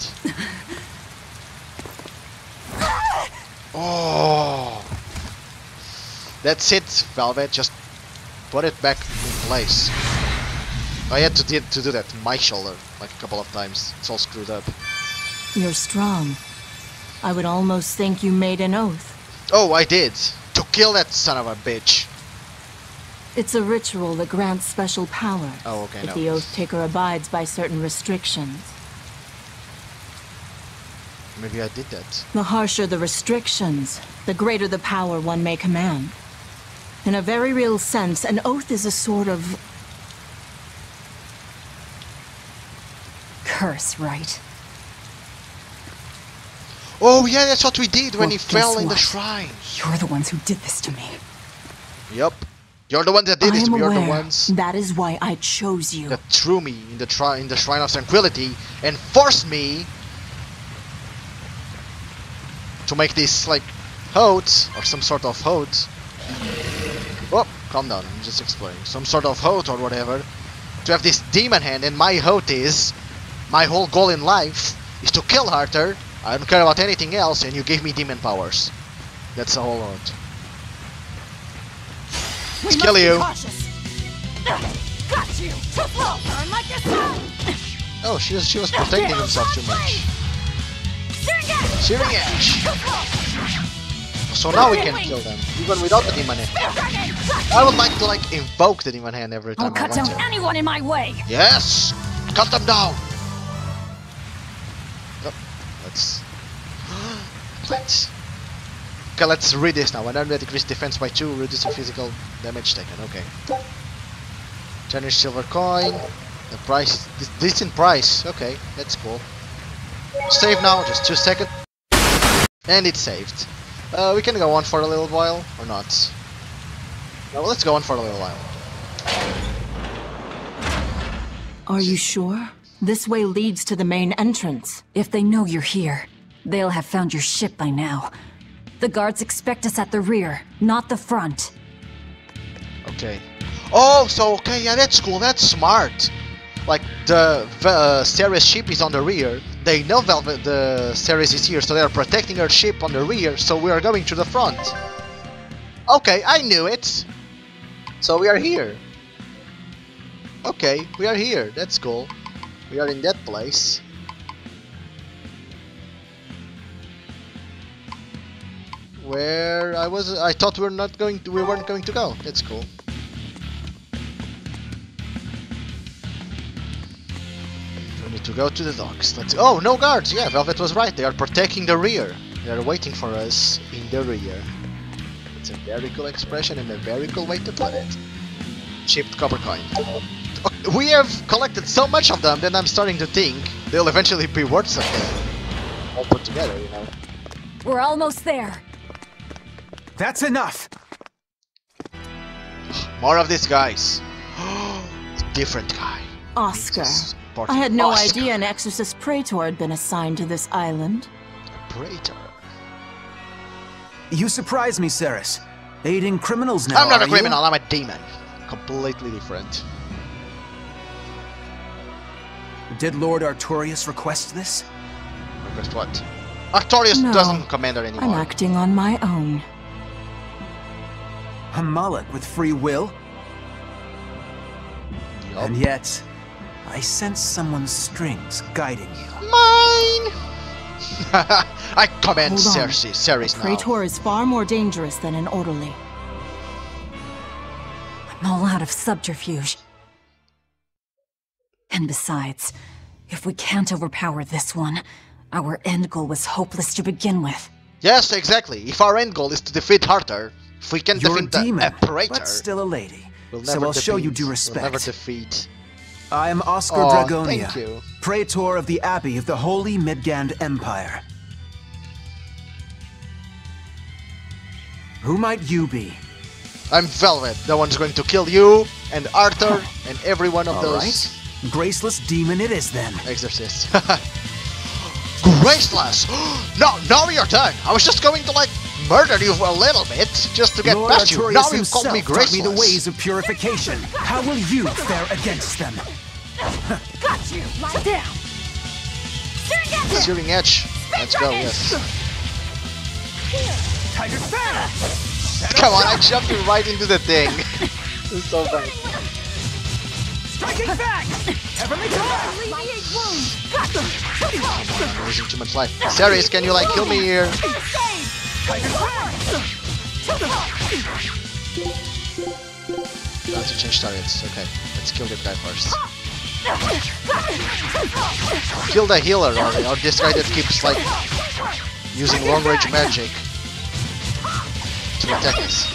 Oh! That's it, Velvet. Just put it back in place. I had to, did, to do that in my shoulder like a couple of times. It's all screwed up. You're strong. I would almost think you made an oath. Oh, I did. To kill that son of a bitch. It's a ritual that grants special power. Oh, okay, if no. the oath taker abides by certain restrictions. Maybe I did that. The harsher the restrictions, the greater the power one may command. In a very real sense, an oath is a sort of... curse, right? Oh yeah, that's what we did when Well, he fell guess in the what? shrine. You're the ones who did this to me. Yup. You're the one that did I this to am me. You're the aware. ones That is why I chose you. that threw me in the, tri in the Shrine of Tranquility and forced me to make this, like, oath, or some sort of oath. Oh, calm down, I'm just exploring. Some sort of oath or whatever. To have this demon hand, and my oath is, my whole goal in life is to kill Arthur. I don't care about anything else, and you gave me demon powers. That's the whole oath. Let's kill you. Got you. Too slow. Burn like this. Oh, she was, she was protecting himself too much. Searing Edge! So now we can kill them, even without the demon hand. I would like to like invoke the demon hand every time I'll cut I down want to. anyone in my way. Yes! Cut them down! Oh, let's... let's... Okay, let's read this now. An army that increased defense by two, reducing physical damage taken. Okay. Generous silver coin. The price... decent price. Okay, that's cool. Save now, just two seconds. And it's saved. Uh, we can go on for a little while, or not. No, let's go on for a little while. Are you sure? This way leads to the main entrance. If they know you're here, they'll have found your ship by now. The guards expect us at the rear, not the front. Okay. Oh, so, okay, yeah, that's cool, that's smart. Like, the uh, Ceres ship is on the rear. They know Velvet, the Ceres is here, so they are protecting her ship on the rear, so we are going to the front. Okay, I knew it. So we are here. Okay, we are here, that's cool. We are in that place. Where I was, I thought we were not going to, we weren't going to go. That's cool. We need to go to the docks. Let's. Oh, no guards. Yeah, Velvet was right. They are protecting the rear. They are waiting for us in the rear. It's a very cool expression and a very cool way to put it. Chipped copper coin. We have collected so much of them that I'm starting to think they'll eventually be worth something. All put together, you know. We're almost there. That's enough! More of these guys. Different guy. Oscar. I had no Oscar. idea an Exorcist Praetor had been assigned to this island. A Praetor? You surprise me, Ceres. Aiding criminals now, I'm not a are criminal, you? I'm a demon. Completely different. Did Lord Artorius request this? Request what? Artorius No, doesn't command her anymore. I'm acting on my own. A Moloch with free will? Yup. And yet, I sense someone's strings guiding you. Mine! I command Hold on. Ceres, Ceres A now. Praetor is far more dangerous than an orderly. I'm all out of subterfuge. And besides, if we can't overpower this one, our end goal was hopeless to begin with. Yes, exactly. If our end goal is to defeat Arthur, if we can You're a defeat the demon, a Praetor, but still a lady. we'll So never I'll show you defeat- due We'll respect. never defeat I am Oscar Oh, Dragonia, thank you. Praetor of the Abbey of the Holy Midgand Empire. Who might you be? I'm Velvet, the one's going to kill you, and Arthur, and every one of All those... right. Graceless demon it is then. Exorcists. Graceless! No, now your turn! I was just going to, like, murder you for a little bit, just to get Lord past you. Artorias Now you himself called me taught Graceless. me the ways of purification. How will you fare against them? Got you! Lie down! Searing Edge. Let's go, yes. Tiger Fang! Come on, I jumped you right into the thing. It's so funny. Striking back! Heavenly Draw! Alleviate wounds! I'm losing too much life. Ceres, can you like kill me here? Tiger Fang! I have to change targets. Okay, let's kill that guy first. Kill the healer, or, or this guy that keeps like using long range magic to attack us.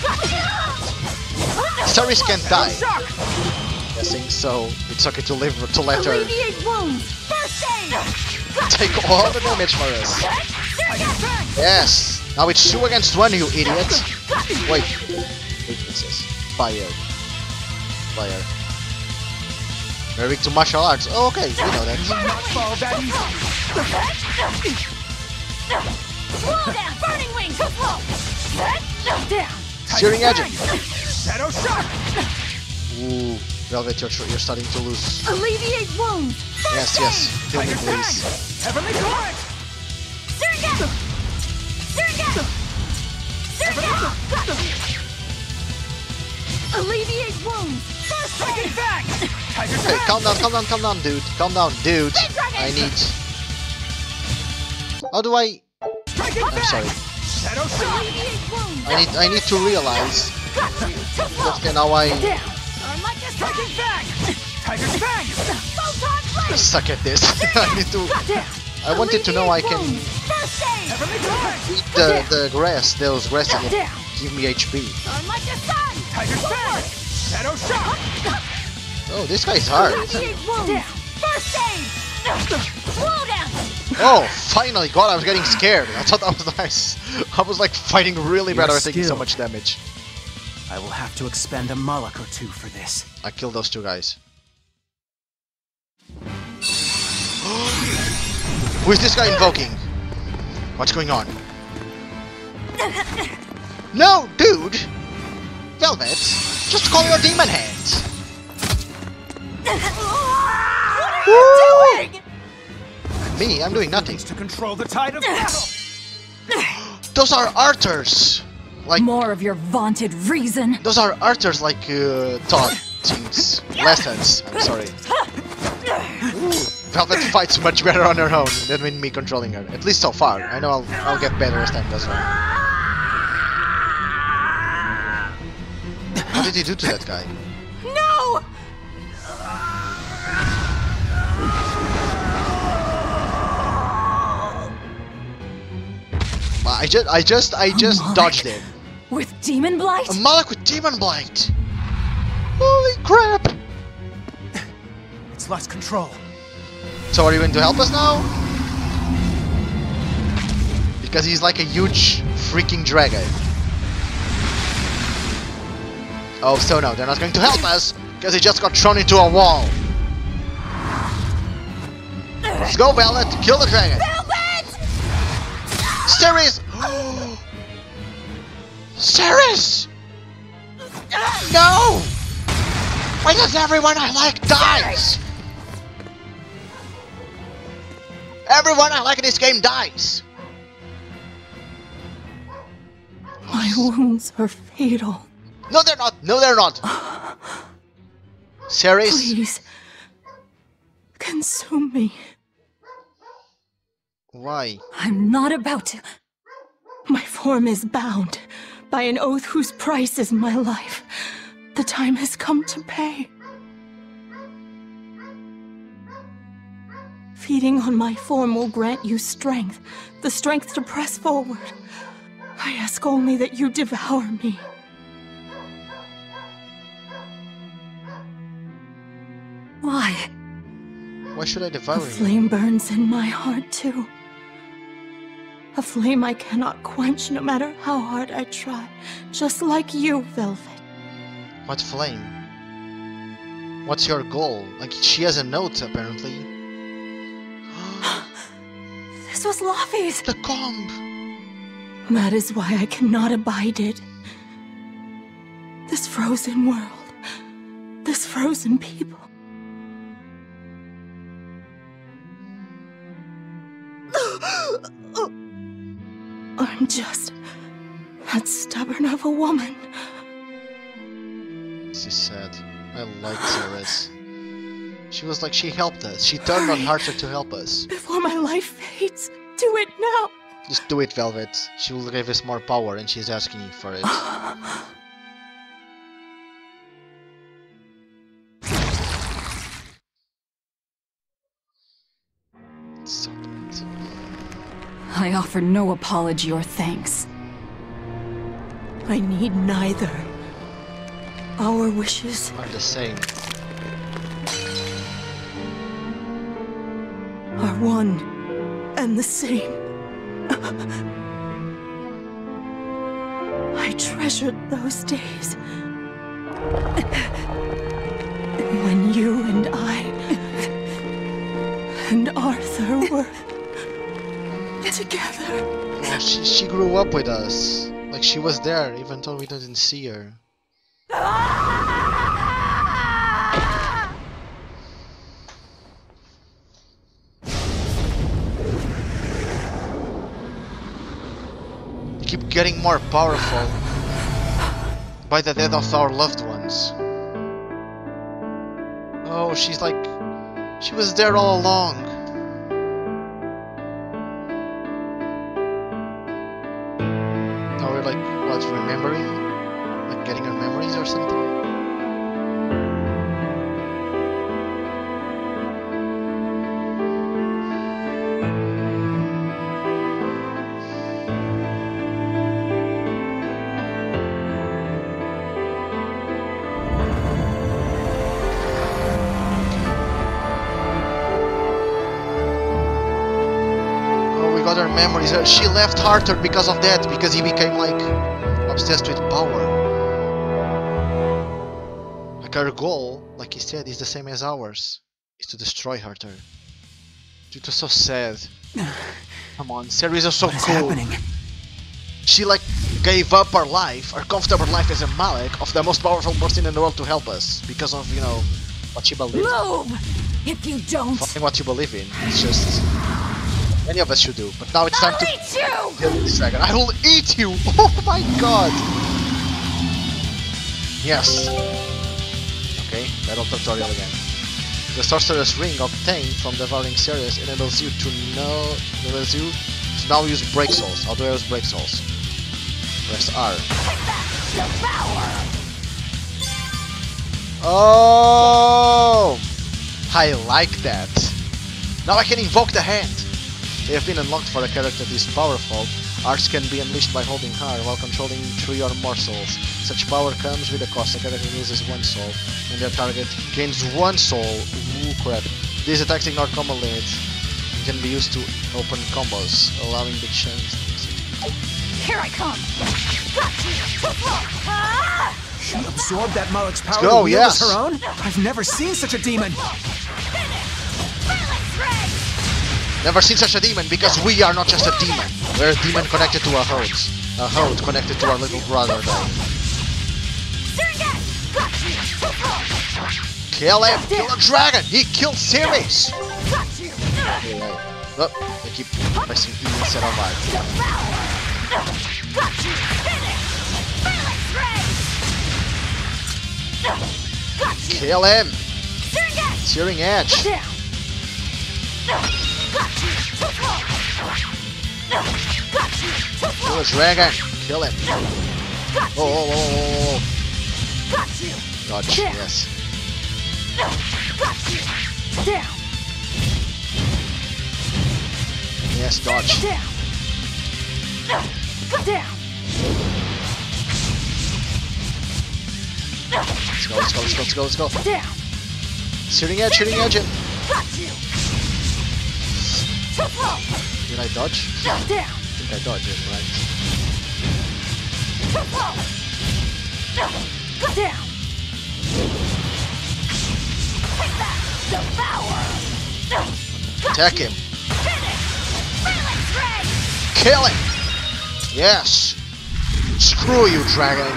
Ceres can't die. Guessing so. It's okay to live to let her Alleviate wounds! First aid! take all the damage for us. Yes! Now it's two against one, you idiot! Wait. Weaknesses. Fire. Fire. Very weak to martial arts. Oh, okay, we know that. Slow down! Burning wings! Slow! Down! Searing Edge! Shadow Shock! Ooh, Velvet, you're, you're starting to lose. Alleviate wounds! Yes, yes. Kill me, please. Heavenly Torrent! Surrogate! Surrogate! Surrogate! Alleviate wounds! First Striking back! Tiger Okay, calm down, calm down, calm down, dude. Calm down, dude. I need... How do I... I'm sorry. Shadow Shock! Alleviate wounds! I need I need to realize that now I Striking back! Tiger Fang! suck at this. I need to... I wanted to know I can eat the, the grass, those grasses that give me H P. Tiger Fang! Shadow Shock! Oh, this guy's hard. First aid! Oh, finally! God, I was getting scared. I thought that was nice. I was like fighting really bad. I was taking so much damage. I will have to expend a Moloch or two for this. I killed those two guys. Who is this guy invoking? What's going on? No, dude! Velvet, just call your demon hands. What are you doing? Me, I'm doing nothing. To control the tide of battle. Those are Arthurs. Like more of your vaunted reason. Those are Arthurs, like uh, taught things, lessons. I'm sorry. Ooh, Velvet fights much better on her own than with me controlling her. At least so far. I know I'll I'll get better as time goes on. What did he do to that guy? No! I just, I just, I just Moloch. dodged it. With Demon Blight? A Moloch with Demon Blight! Holy crap! It's lost control. So are you going to help us now? Because he's like a huge freaking dragon. Oh, so no, they're not going to help us because he just got thrown into a wall. Let's go, Velvet! Kill the dragon! Ceres! Ceres! No! Why does everyone I like dies? Everyone I like in this game dies! My wounds are fatal. No, they're not! No, they're not! Ceres? Please, consume me. Why? I'm not about to. My form is bound by an oath whose price is my life. The time has come to pay. Feeding on my form will grant you strength, the strength to press forward. I ask only that you devour me. Why? Why should I devour A you? flame burns in my heart too. A flame I cannot quench no matter how hard I try. Just like you, Velvet. What flame? What's your goal? Like, she has a note, apparently. This was Laufey's. The comb! That is why I cannot abide it. This frozen world. This frozen people. I'm just that stubborn of a woman. This is sad. I liked Ceres. She was like, she helped us. She turned Hurry. on Arthur to help us. Before my life fades, do it now. Just do it, Velvet. She will give us more power and she's asking you for it. So bad. I offer no apology or thanks. I need neither. Our wishes Are the same. are one and the same. I treasured those days when you and I and Arthur were together. Oh, she, she grew up with us. Like, she was there even though we didn't see her. You keep getting more powerful by the death of our loved ones. Oh, she's like... She was there all along. Now we're like, what, remembering? Like getting our memories or something? Other memories. She left Arthur because of that, because he became like obsessed with power. Like, our goal, like he said, is the same as ours, is to destroy Arthur. It was so sad. Come on, Ceres is so What is cool. happening? She like gave up her life, her comfortable life as a Malek, of the most powerful person in the world to help us because of, you know, what she believes. Move! If you don't, Fucking what you believe in. It's just any of us should do. But now it's time I'll to eat you! kill this dragon. I will eat you! Oh my god! Yes. Okay, battle tutorial again. The sorcerer's ring obtained from devouring Ceres enables you to know enables you to now use break souls. How do I use break souls? Press R. Oh, I like that. Now I can invoke the hand. They have been unlocked for a character this powerful. Arts can be unleashed by holding R while controlling three or more souls. Such power comes with a cost. A character loses one soul, and their target gains one soul. Ooh, crap. These attacks ignore combo limits and can be used to open combos, allowing the chance. Here I come! Got you! Ah! She absorbed that Malek's power go, to wield yes. as her own? I've never seen such a demon! Never seen such a demon, because we are not just a demon. We're a demon connected to a host. A host connected to our little brother, though. Kill him! Kill a dragon! He killed Ceres! Oh, they keep pressing E instead of R. Kill him! Searing Edge! Kill a dragon! Kill him! Oh, oh, oh, oh, oh. Dodge, yes. Yes, dodge. Let's go, let's go, let's go, let's go, let's go. Shooting edge, shooting edge. Got you. Did I dodge? Down. I think I dodged it, right? Go down. Take that. Devour. Attack him. Finish. Kill him. Yes. Screw you, dragon.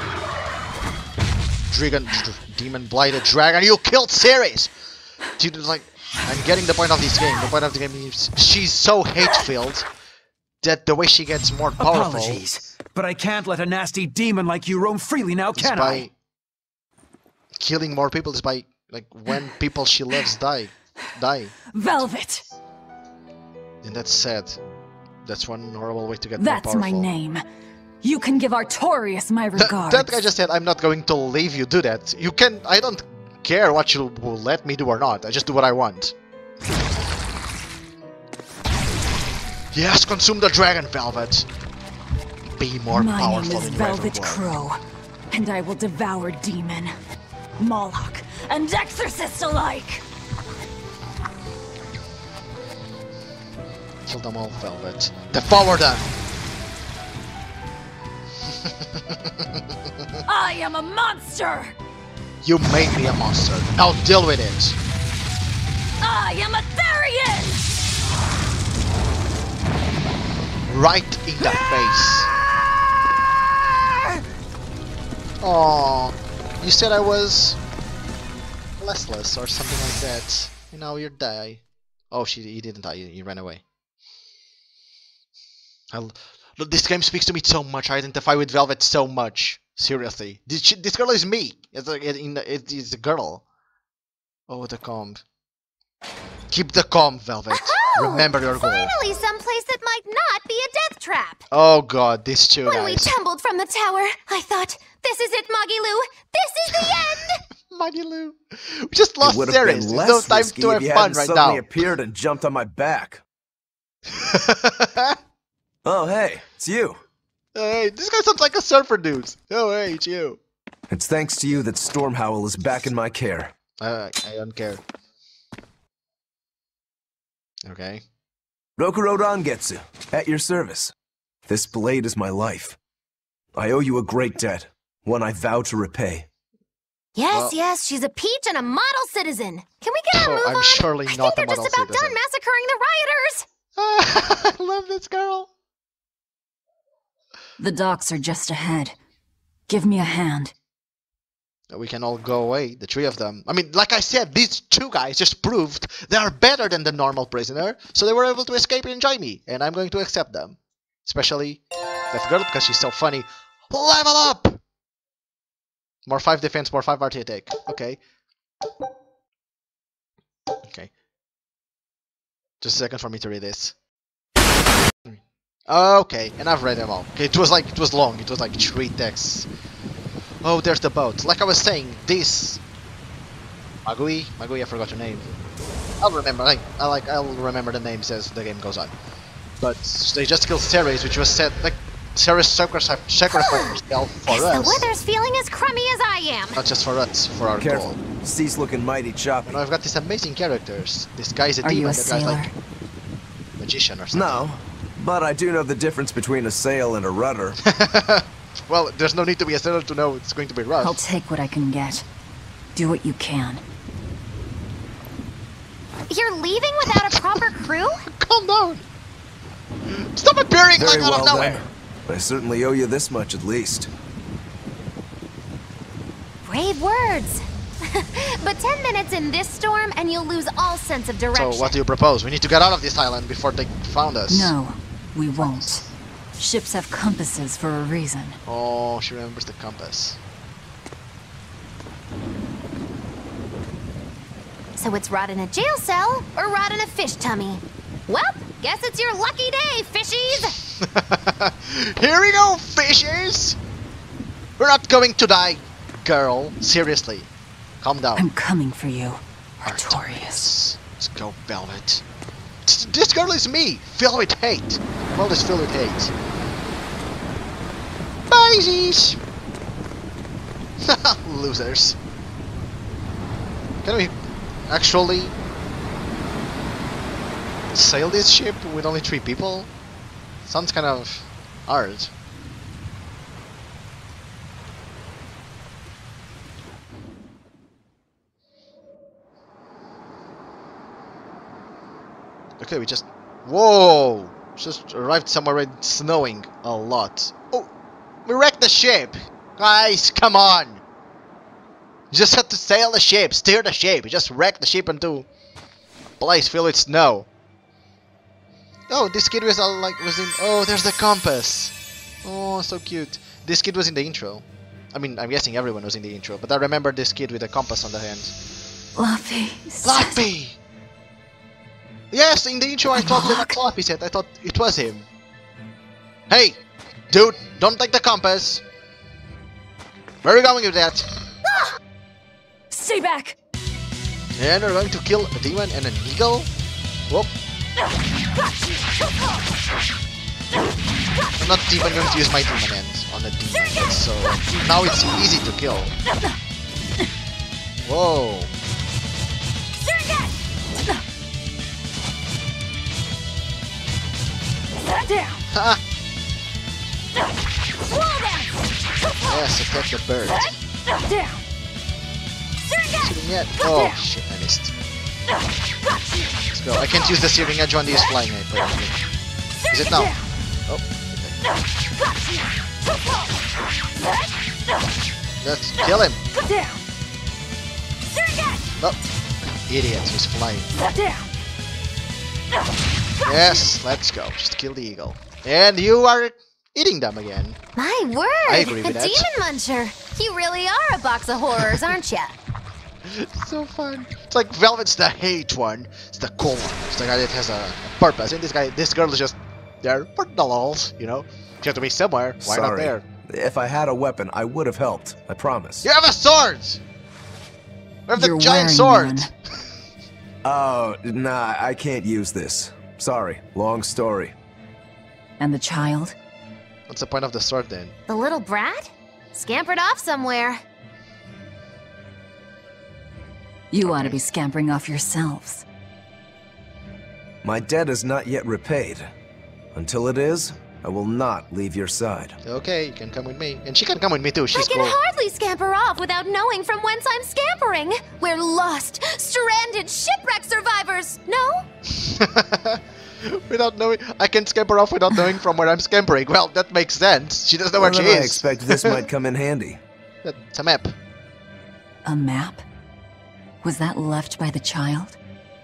Dragon, demon blighted dragon. You killed Ceres. Dude, like, I'm getting the point of this game. The point of the game is she's so hate-filled that the way she gets more powerful. Apologies, but I can't let a nasty demon like you roam freely now, can by I? Killing more people is by like when people she loves die, die. Velvet. And that's sad. That's one horrible way to get That's more powerful. my name. You can give Artorias my Th regards. that guy just said, I'm not going to leave you do that. You can, I don't care what you will let me do or not. I just do what I want. Yes, consume the dragon, Velvet. Be more my powerful name is in Velvet Ravenwood. Crow, and I will devour demon, Moloch, and exorcist alike. Kill them all, Velvet. Devour them! I am a monster! You made me a monster. Now deal with it. I am a Therian! Right in the face. Oh, you said I was restless or something like that. And now you die. Oh, she he didn't die. He, he ran away. I'll, look, this game speaks to me so much. I identify with Velvet so much. Seriously, this, she, this girl is me. It's like in the, it, it's a girl. Oh, the comb. Keep the comb, Velvet. Oh, remember your goal. Finally, someplace that might not be a death trap. Oh God, these two when guys. When we tumbled from the tower, I thought, "This is it, Magilou. This is the end." Magilou, we just lost It Ceres. been There's less no time risky to if have you fun hadn't right suddenly now. appeared and jumped on my back. Oh, hey, it's you. Hey, this guy sounds like a surfer dude. Oh, hey, it's you. It's thanks to you that Stormhowl is back in my care. Uh, I don't care. Okay. Rokuro Rangetsu, at your service. This blade is my life. I owe you a great debt, one I vow to repay. Yes, well, yes, she's a peach and a model citizen. Can we get a oh, move I'm on? surely I not think a they're model just about citizen. done massacring the rioters. I love this girl. The docks are just ahead. Give me a hand. We can all go away, the three of them. I mean, like I said, these two guys just proved they are better than the normal prisoner, so they were able to escape and enjoy me, and I'm going to accept them. Especially that girl, because she's so funny. Level up! More five defense, more five arty attack. Okay. Okay. Just a second for me to read this. Okay, and I've read them all. Okay, it was like, it was long, it was like three texts. Oh, there's the boat. Like I was saying, this Magui, Magui, I forgot your name. I'll remember. Like, I like, I'll remember the names as the game goes on. But they just killed Ceres, which was said like Ceres sacrificed herself for Guess us. the weather's feeling as crummy as I am. Not just for us, for our Careful. goal. Sea's looking mighty choppy. You know, I've got these amazing characters. This guy's a Are you demon. a That guy's sailor? like magician or something. No, but I do know the difference between a sail and a rudder. Well, there's no need to be a sailor to know it's going to be rough. I'll take what I can get. Do what you can. You're leaving without a proper crew? Calm down. Stop appearing Very like out well of nowhere. then. I certainly owe you this much at least. Brave words. But ten minutes in this storm and you'll lose all sense of direction. So what do you propose? We need to get out of this island before they found us. No, we won't. Ships have compasses for a reason. Oh, she remembers the compass. So it's rot in a jail cell or rot in a fish tummy? Well, guess it's your lucky day, fishies! Here we go, fishes! We're not going to die, girl. Seriously. Calm down. I'm coming for you, Artorias. Let's go, Velvet. This girl is me, filled with hate. The world is filled with hate. Bye-sies! Losers. Can we actually sail this ship with only three people? Sounds kind of hard. Okay, we just... Whoa! Just arrived somewhere where it's snowing a lot. Oh! We wrecked the ship! Guys, come on! You just had to sail the ship, steer the ship. You just wrecked the ship into a place filled with snow. Oh, this kid was all like was in. Oh, there's the compass. Oh, so cute. This kid was in the intro. I mean, I'm guessing everyone was in the intro, but I remember this kid with a compass on the hand. Lappy. Lappy. Yes, in the intro I thought that Lappy said. I thought it was him. Hey, dude, don't take the compass. Where are you going with that? Stay back! And we're going to kill a demon and an eagle? Whoop. I'm not even going to use my demon hand on the demon, so now it's easy to kill. Whoa. Ha! Yes, attack the bird. Shooting yet? Oh shit, I missed. Let's go. I can't use the searing edge on these flying apparently. Is it now? Oh, okay. Let's kill him. Oh, idiot, he's flying. Yes, let's go. Just kill the eagle. And you are eating them again. My word! I agree with a that. demon muncher. You really are a box of horrors, aren't ya? It's so fun. It's like Velvet's the hate one. It's the cool one. It's the guy that has a, a purpose. And this guy, this girl is just there for the lols, you know? You have to be somewhere. Why Sorry. not there? If I had a weapon, I would have helped. I promise. You have a sword! We have the You're giant wearing sword! Oh, nah, I can't use this. Sorry, long story. And the child? What's the point of the sword then? The little brat? Scampered off somewhere. You ought to be scampering off yourselves. My debt is not yet repaid. Until it is, I will not leave your side. Okay, you can come with me. And she can come with me too, she's I can cool. hardly scamper off without knowing from whence I'm scampering. We're lost, stranded shipwreck survivors, no? Without knowing, I can scamper off without knowing from where I'm scampering. Well, that makes sense. She doesn't know where Well, she then I is. expect this might come in handy. It's a map. A map? Was that left by the child?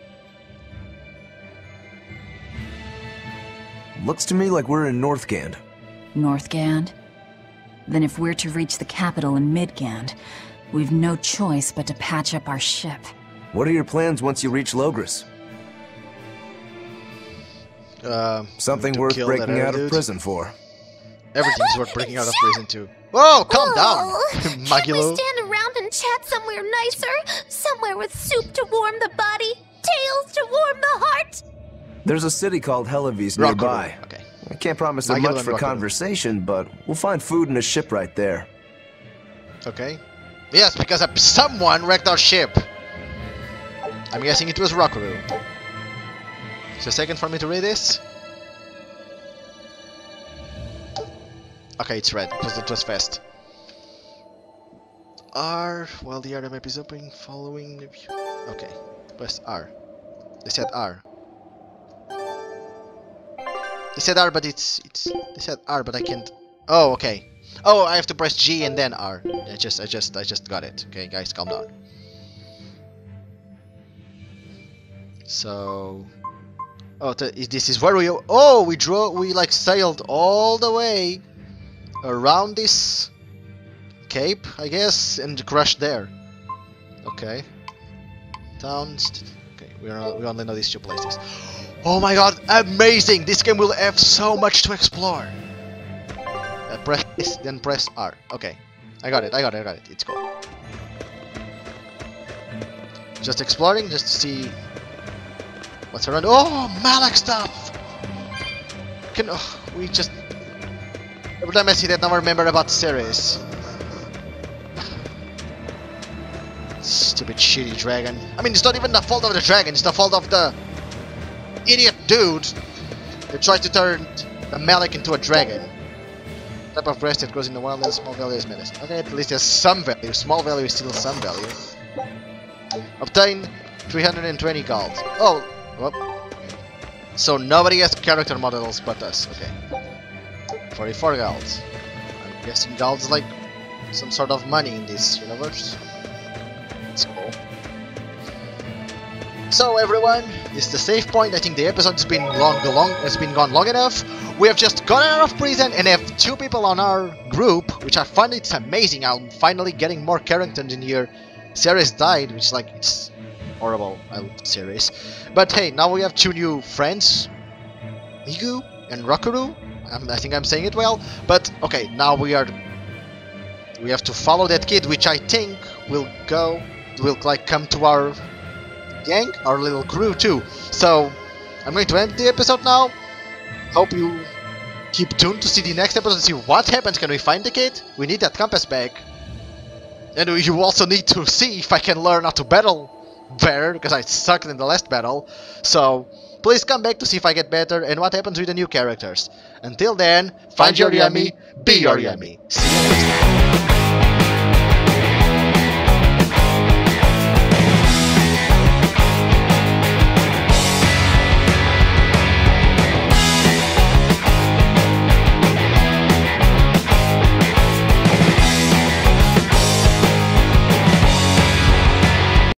Looks to me like we're in Northgand. Northgand? Then if we're to reach the capital in Midgand, we've no choice but to patch up our ship. What are your plans once you reach Logris? Uh, Something to worth kill breaking that out other of dude. prison for. Everything's worth breaking out of prison too. Whoa, calm Oh, down, can't we Magilo. stand around and chat somewhere nicer? Somewhere with soup to warm the body, tales to warm the heart? There's a city called Helavis Rockuru, nearby. okay. I can't promise them Magilo much and for Rockuru. conversation, but we'll find food and a ship right there. Okay. Yes, because uh, someone wrecked our ship. I'm guessing it was Rockuru. Just a second for me to read this. Okay, it's red, because it was fast. R, while the other map is open, following the view. Okay, press R. They said R. They said R, but it's, it's, they said R, but I can't. Oh, okay. Oh, I have to press G and then R. I just, I just, I just got it. Okay, guys, calm down. So, oh, th this is where we. Oh, we drove. We like sailed all the way around this cape, I guess, and crashed there. Okay. Towns. Okay, we are. We only know these two places. Oh my God! Amazing! This game will have so much to explore. Uh, press this, then press R. Okay, I got it. I got it. I got it. It's cool. Just exploring, just to see what's around. Oh, Malak stuff! Can oh, we just every time I see that now I remember about the series. Stupid shitty dragon. I mean, it's not even the fault of the dragon, it's the fault of the idiot dude that tried to turn a Malik into a dragon. Type of breast that grows in the wild and small value is medicine. Okay, at least there's some value. Small value is still some value. Obtain three hundred twenty gold. Oh, whoop. So nobody has character models but us. Okay. forty-four gold. I'm guessing gold's like some sort of money in this universe. That's cool. So everyone, this is the save point. I think the episode's been long, long, has been gone long enough. We have just gotten out of prison and have two people on our group, which I find it's amazing. I'm finally getting more characters in here. Ceres died, which is like, it's horrible. I love Ceres. But hey, now we have two new friends, Igu and Rakuru. Um, I think I'm saying it well. But okay, now we are, we have to follow that kid, which I think will go, will like come to our gang, our little crew too. So I'm going to end the episode now. Hope you keep tuned to see the next episode and see what happens. Can we find the kid? We need that compass back. And you also need to see if I can learn how to battle better, because I sucked in the last battle. So please come back to see if I get better and what happens with the new characters. Until then, find, find your Yami, be your Yami. See you next time.